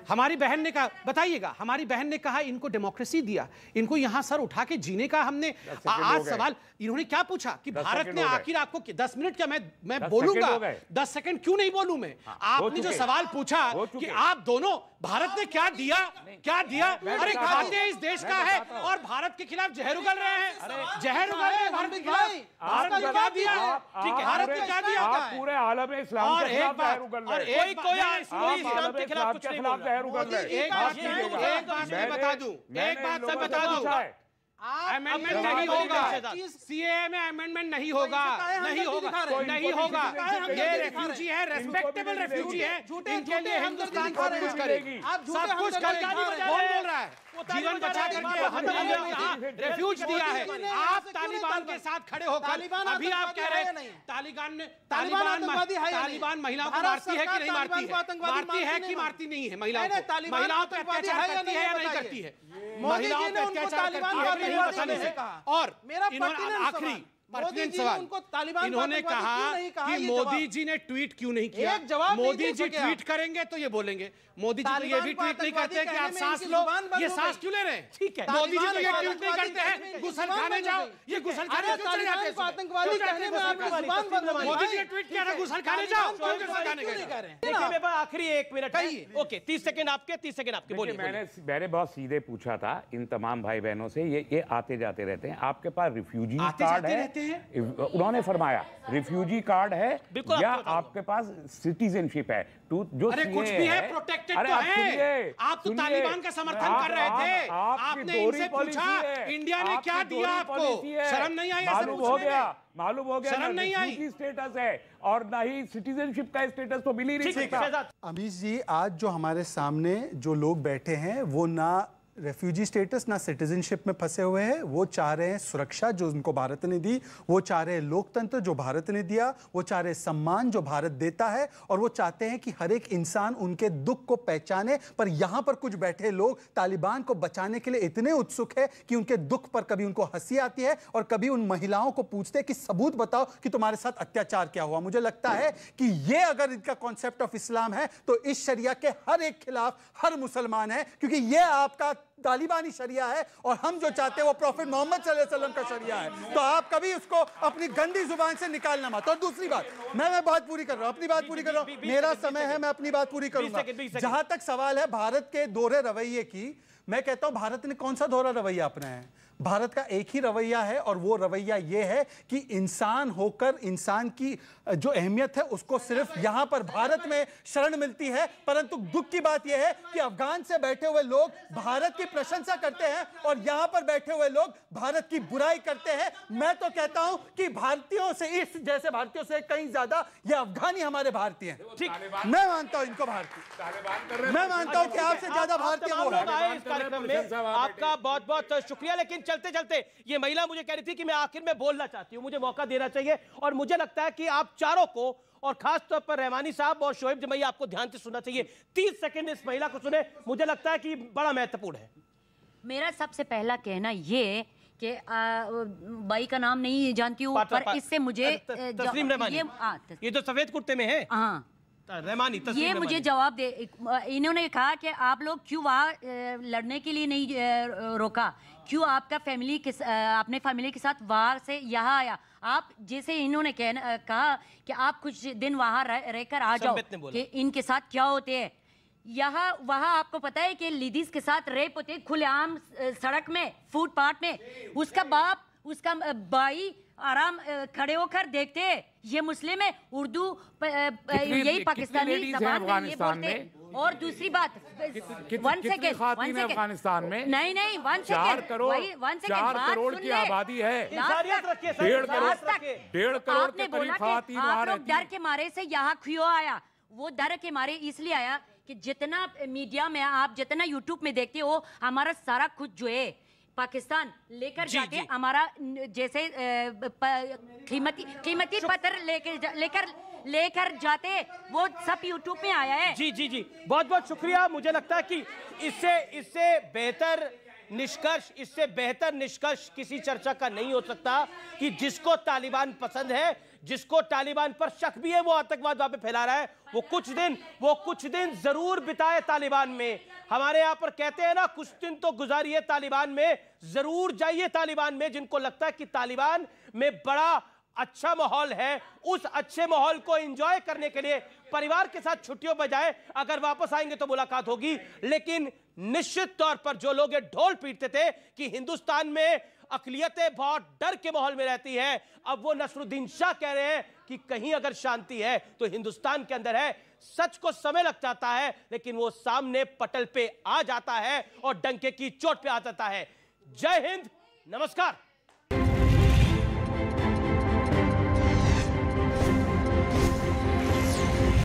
हमारी बहन ने कहा, बताइएगा, हमारी बहन ने कहा इनको डेमोक्रेसी दिया, इनको यहां सर उठा के जीने का हमने आज सवाल। इन्होंने क्या पूछा कि भारत ने आखिर आपको दस मिनट क्या मैं मैं बोलूंगा, दस सेकंड क्यों नहीं बोलूं मैं? आपने जो सवाल पूछा कि आप दोनों भारत ने क्या दिया, क्या दिया? अरे खाते इस देश का है और भारत के खिलाफ जहर उगल रहे हैं, जहर उगल रहे हैं भारत के खिलाफ। भारत ने क्या दिया? ठीक है, भारत ने क्या दिया? पूरे आलम इस्लाम के खिलाफ जहर उगल रहे हैं। कोई कोई इस्लाम के खिलाफ कुछ नहीं बोल रहा। जहर उगल रहे हैं। एक बात मैं बता दूं, एक बात मैं बता दूं, अमेंडमेंट नहीं होगा, सीएए में अमेंडमेंट नहीं होगा, नहीं होगा, नहीं होगा। ये रेफ्यूजी है, रेस्पेक्टेबल रेफ्यूजी है, इनके लिए हिंदुस्तान सब कुछ करेगी, सब कुछ करेगी। कौन बोल रहा है? जीवन बचा करके हमने रेफ्यूज दिया है। आप तालिबान के साथ खड़े होकर अभी आप कह रहे हैं तालिबान ने तालिबान तालिबान महिलाओं को मारती है कि नहीं मारती है? मारती है कि मारती नहीं है? महिलाओं को महिलाओं पर अत्याचार करती है या नहीं करती है? महिलाओं पर अत्याचार करती है कि नहीं बताने से। और इन्होंने आखिरी पर्टिनेंट सवाल, इन्होंने कहा कि मोदी जी ने ट्वीट क्यों नहीं किया? मोदी जी ट्वीट करेंगे तो ये बोलेंगे, मोदी जी तो ये भी ट्वीट नहीं करते कि आप सांस लो, ये सांस क्यों ले रहे हैं? ठीक है, मोदी जी तो ये ट्वीट नहीं करते हैं गुसल खाने जाओ, ये गुसल खाने क्यों चले जाते हैं? आतंकवादी कहने में आपकी जुबान बंद हो गई। मोदी जी ने ट्वीट किया था गुसल खाने जाओ, क्यों गुसल खाने गए? देखिए मेरे पास आखिरी एक मिनट है, ओके, तीस सेकंड आपके, तीस सेकंड आपके, बोलिए। मैंने मैंने बहुत सीधे पूछा था इन तमाम भाई बहनों से, ये ये आते जाते रहते हैं, आपके पास रिफ्यूजी कार्ड है? उन्होंने फरमाया रिफ्यूजी कार्ड है या आपके पास सिटीजनशिप है? टू जो अरे कुछ भी है, प्रोटेक्टेड तो है। आप तो तालिबान का समर्थन कर रहे थे, आपने इनसे पूछा इंडिया ने क्या दिया आपको? शर्म नहीं आई? मालूम हो गया, मालूम हो गया, शर्म नहीं आई? स्टेटस है और ना ही सिटीजनशिप का स्टेटस तो मिल ही नहीं सकता। अमीश जी, आज जो हमारे सामने जो लोग बैठे हैं वो ना रेफ्यूजी स्टेटस ना सिटीजनशिप में फंसे हुए हैं। वो चाह रहे हैं सुरक्षा जो उनको भारत ने दी, वो चाह रहे हैं लोकतंत्र जो भारत ने दिया, वो चाह रहे हैं सम्मान जो भारत देता है, और वो चाहते हैं कि हर एक इंसान उनके दुख को पहचाने। पर यहाँ पर कुछ बैठे लोग तालिबान को बचाने के लिए इतने उत्सुक है कि उनके दुख पर कभी उनको हंसी आती है और कभी उन महिलाओं को पूछते हैं कि सबूत बताओ कि तुम्हारे साथ अत्याचार क्या हुआ। मुझे लगता है कि ये अगर इनका कॉन्सेप्ट ऑफ इस्लाम है तो इस शरिया के हर एक खिलाफ हर मुसलमान है, क्योंकि ये आपका तालिबानी शरिया है और हम जो चाहते हैं वो प्रॉफिट मोहम्मद सल्लल्लाहु अलैहि वसल्लम का शरिया है। तो आप कभी उसको अपनी गंदी जुबान से निकालना मत। और दूसरी बात, मैं मैं बात पूरी कर रहा हूं, अपनी बात पूरी कर रहा हूं, मेरा समय है, मैं अपनी बात पूरी करूंगा। जहां तक सवाल है भारत के दोहरे रवैये की, मैं कहता हूं भारत ने कौन सा दोहरा रवैया अपनाया है? भारत का एक ही रवैया है और वो रवैया ये है कि इंसान होकर इंसान की जो अहमियत है उसको सिर्फ यहां पर भारत में शरण मिलती है। परंतु दुख की बात यह है कि अफगान से बैठे हुए लोग भारत की प्रशंसा करते हैं और यहां पर बैठे हुए लोग भारत की बुराई करते हैं। मैं तो कहता हूं कि भारतीयों से, इस जैसे भारतीयों से कहीं ज्यादा ये अफगानी हमारे भारतीय हैं। ठीक, मैं मानता हूं इनको भारतीय, मैं मानता हूं कि आपसे ज्यादा भारतीय वो हैं। आपका बहुत बहुत शुक्रिया। लेकिन चलते चलते ये महिला मुझे कह रही थी कि मैं आखिर में बोलना चाहती हूं, मुझे मौका देना चाहिए, और मुझे लगता है कि आप चारों को और खास तौर पर रहमानी साहब और शोएब जमैया आपको ध्यान से सुनना चाहिए। तीस सेकंड इस महिला को सुने, मुझे लगता है कि बड़ा महत्वपूर्ण है। मेरा सबसे पहला कहना ये कि बाई का नाम नहीं जानती हूँ, पर इससे मुझे तस्लीम रहमानी, ये, ये जो सफेद कुर्ते में है, हाँ रहमानी, ये मुझे जवाब दे। इन्होंने कहा कि आप लोग क्यों वहाँ लड़ने के लिए नहीं रोका, क्यों आपका फैमिली के अपने फैमिली के साथ वहाँ से यहाँ आया? आप जैसे इन्होंने कहना कहा कि आप कुछ दिन वहाँ रहकर आ जाओ कि इनके साथ क्या होते हैं। यहाँ वहाँ आपको पता है कि लेडीज के साथ रेप होते हैं खुलेआम सड़क में, फुटपाथ में। उसका बाप, उसका भाई आराम खड़े होकर देखते हैं। ये मुस्लिम है, उर्दू यही पाकिस्तानी जबान ये बोलते हैं। और दूसरी बात, वन सेकेंड, अफगानिस्तान में नहीं नहीं वन चार करोड़ चार करोड़ की आबादी है, डेढ़ करोड़ डेढ़ करोड़ के करीब खवातीन वहाँ रहती हैं। डर के मारे से यहाँ क्यों आया? वो डर के मारे इसलिए आया कि जितना मीडिया में आप जितना यूट्यूब में देखते हो, हमारा सारा कुछ जो है पाकिस्तान लेकर जाके हमारा जैसे कीमती कीमती पत्र लेकर लेकर लेकर जाते, वो सब यूट्यूब में आया है। जी जी जी बहुत बहुत शुक्रिया। मुझे लगता है कि इससे इससे बेहतर निष्कर्ष, इससे बेहतर निष्कर्ष किसी चर्चा का नहीं हो सकता कि जिसको तालिबान पसंद है, जिसको तालिबान पर शक भी है, वो आतंकवाद वहां पे फैला रहा है, वो कुछ दिन वो कुछ दिन जरूर बिताए तालिबान में। हमारे यहां पर कहते हैं ना, कुछ दिन तो गुजारिए तालिबान में, जरूर जाइए तालिबान में। जिनको लगता है कि तालिबान में बड़ा अच्छा माहौल है, उस अच्छे माहौल को एंजॉय करने के लिए परिवार के साथ छुट्टियों पर जाए। अगर वापस आएंगे तो मुलाकात होगी, लेकिन निश्चित तौर पर जो लोग ये ढोल पीटते थे कि हिंदुस्तान में अकलियतें बहुत डर के माहौल में रहती है, अब वो नसरुद्दीन शाह कह रहे हैं कि कहीं अगर शांति है तो हिंदुस्तान के अंदर है। सच को समय लग जाता है, लेकिन वो सामने पटल पे आ जाता है और डंके की चोट पे आ जाता है। जय हिंद, नमस्कार।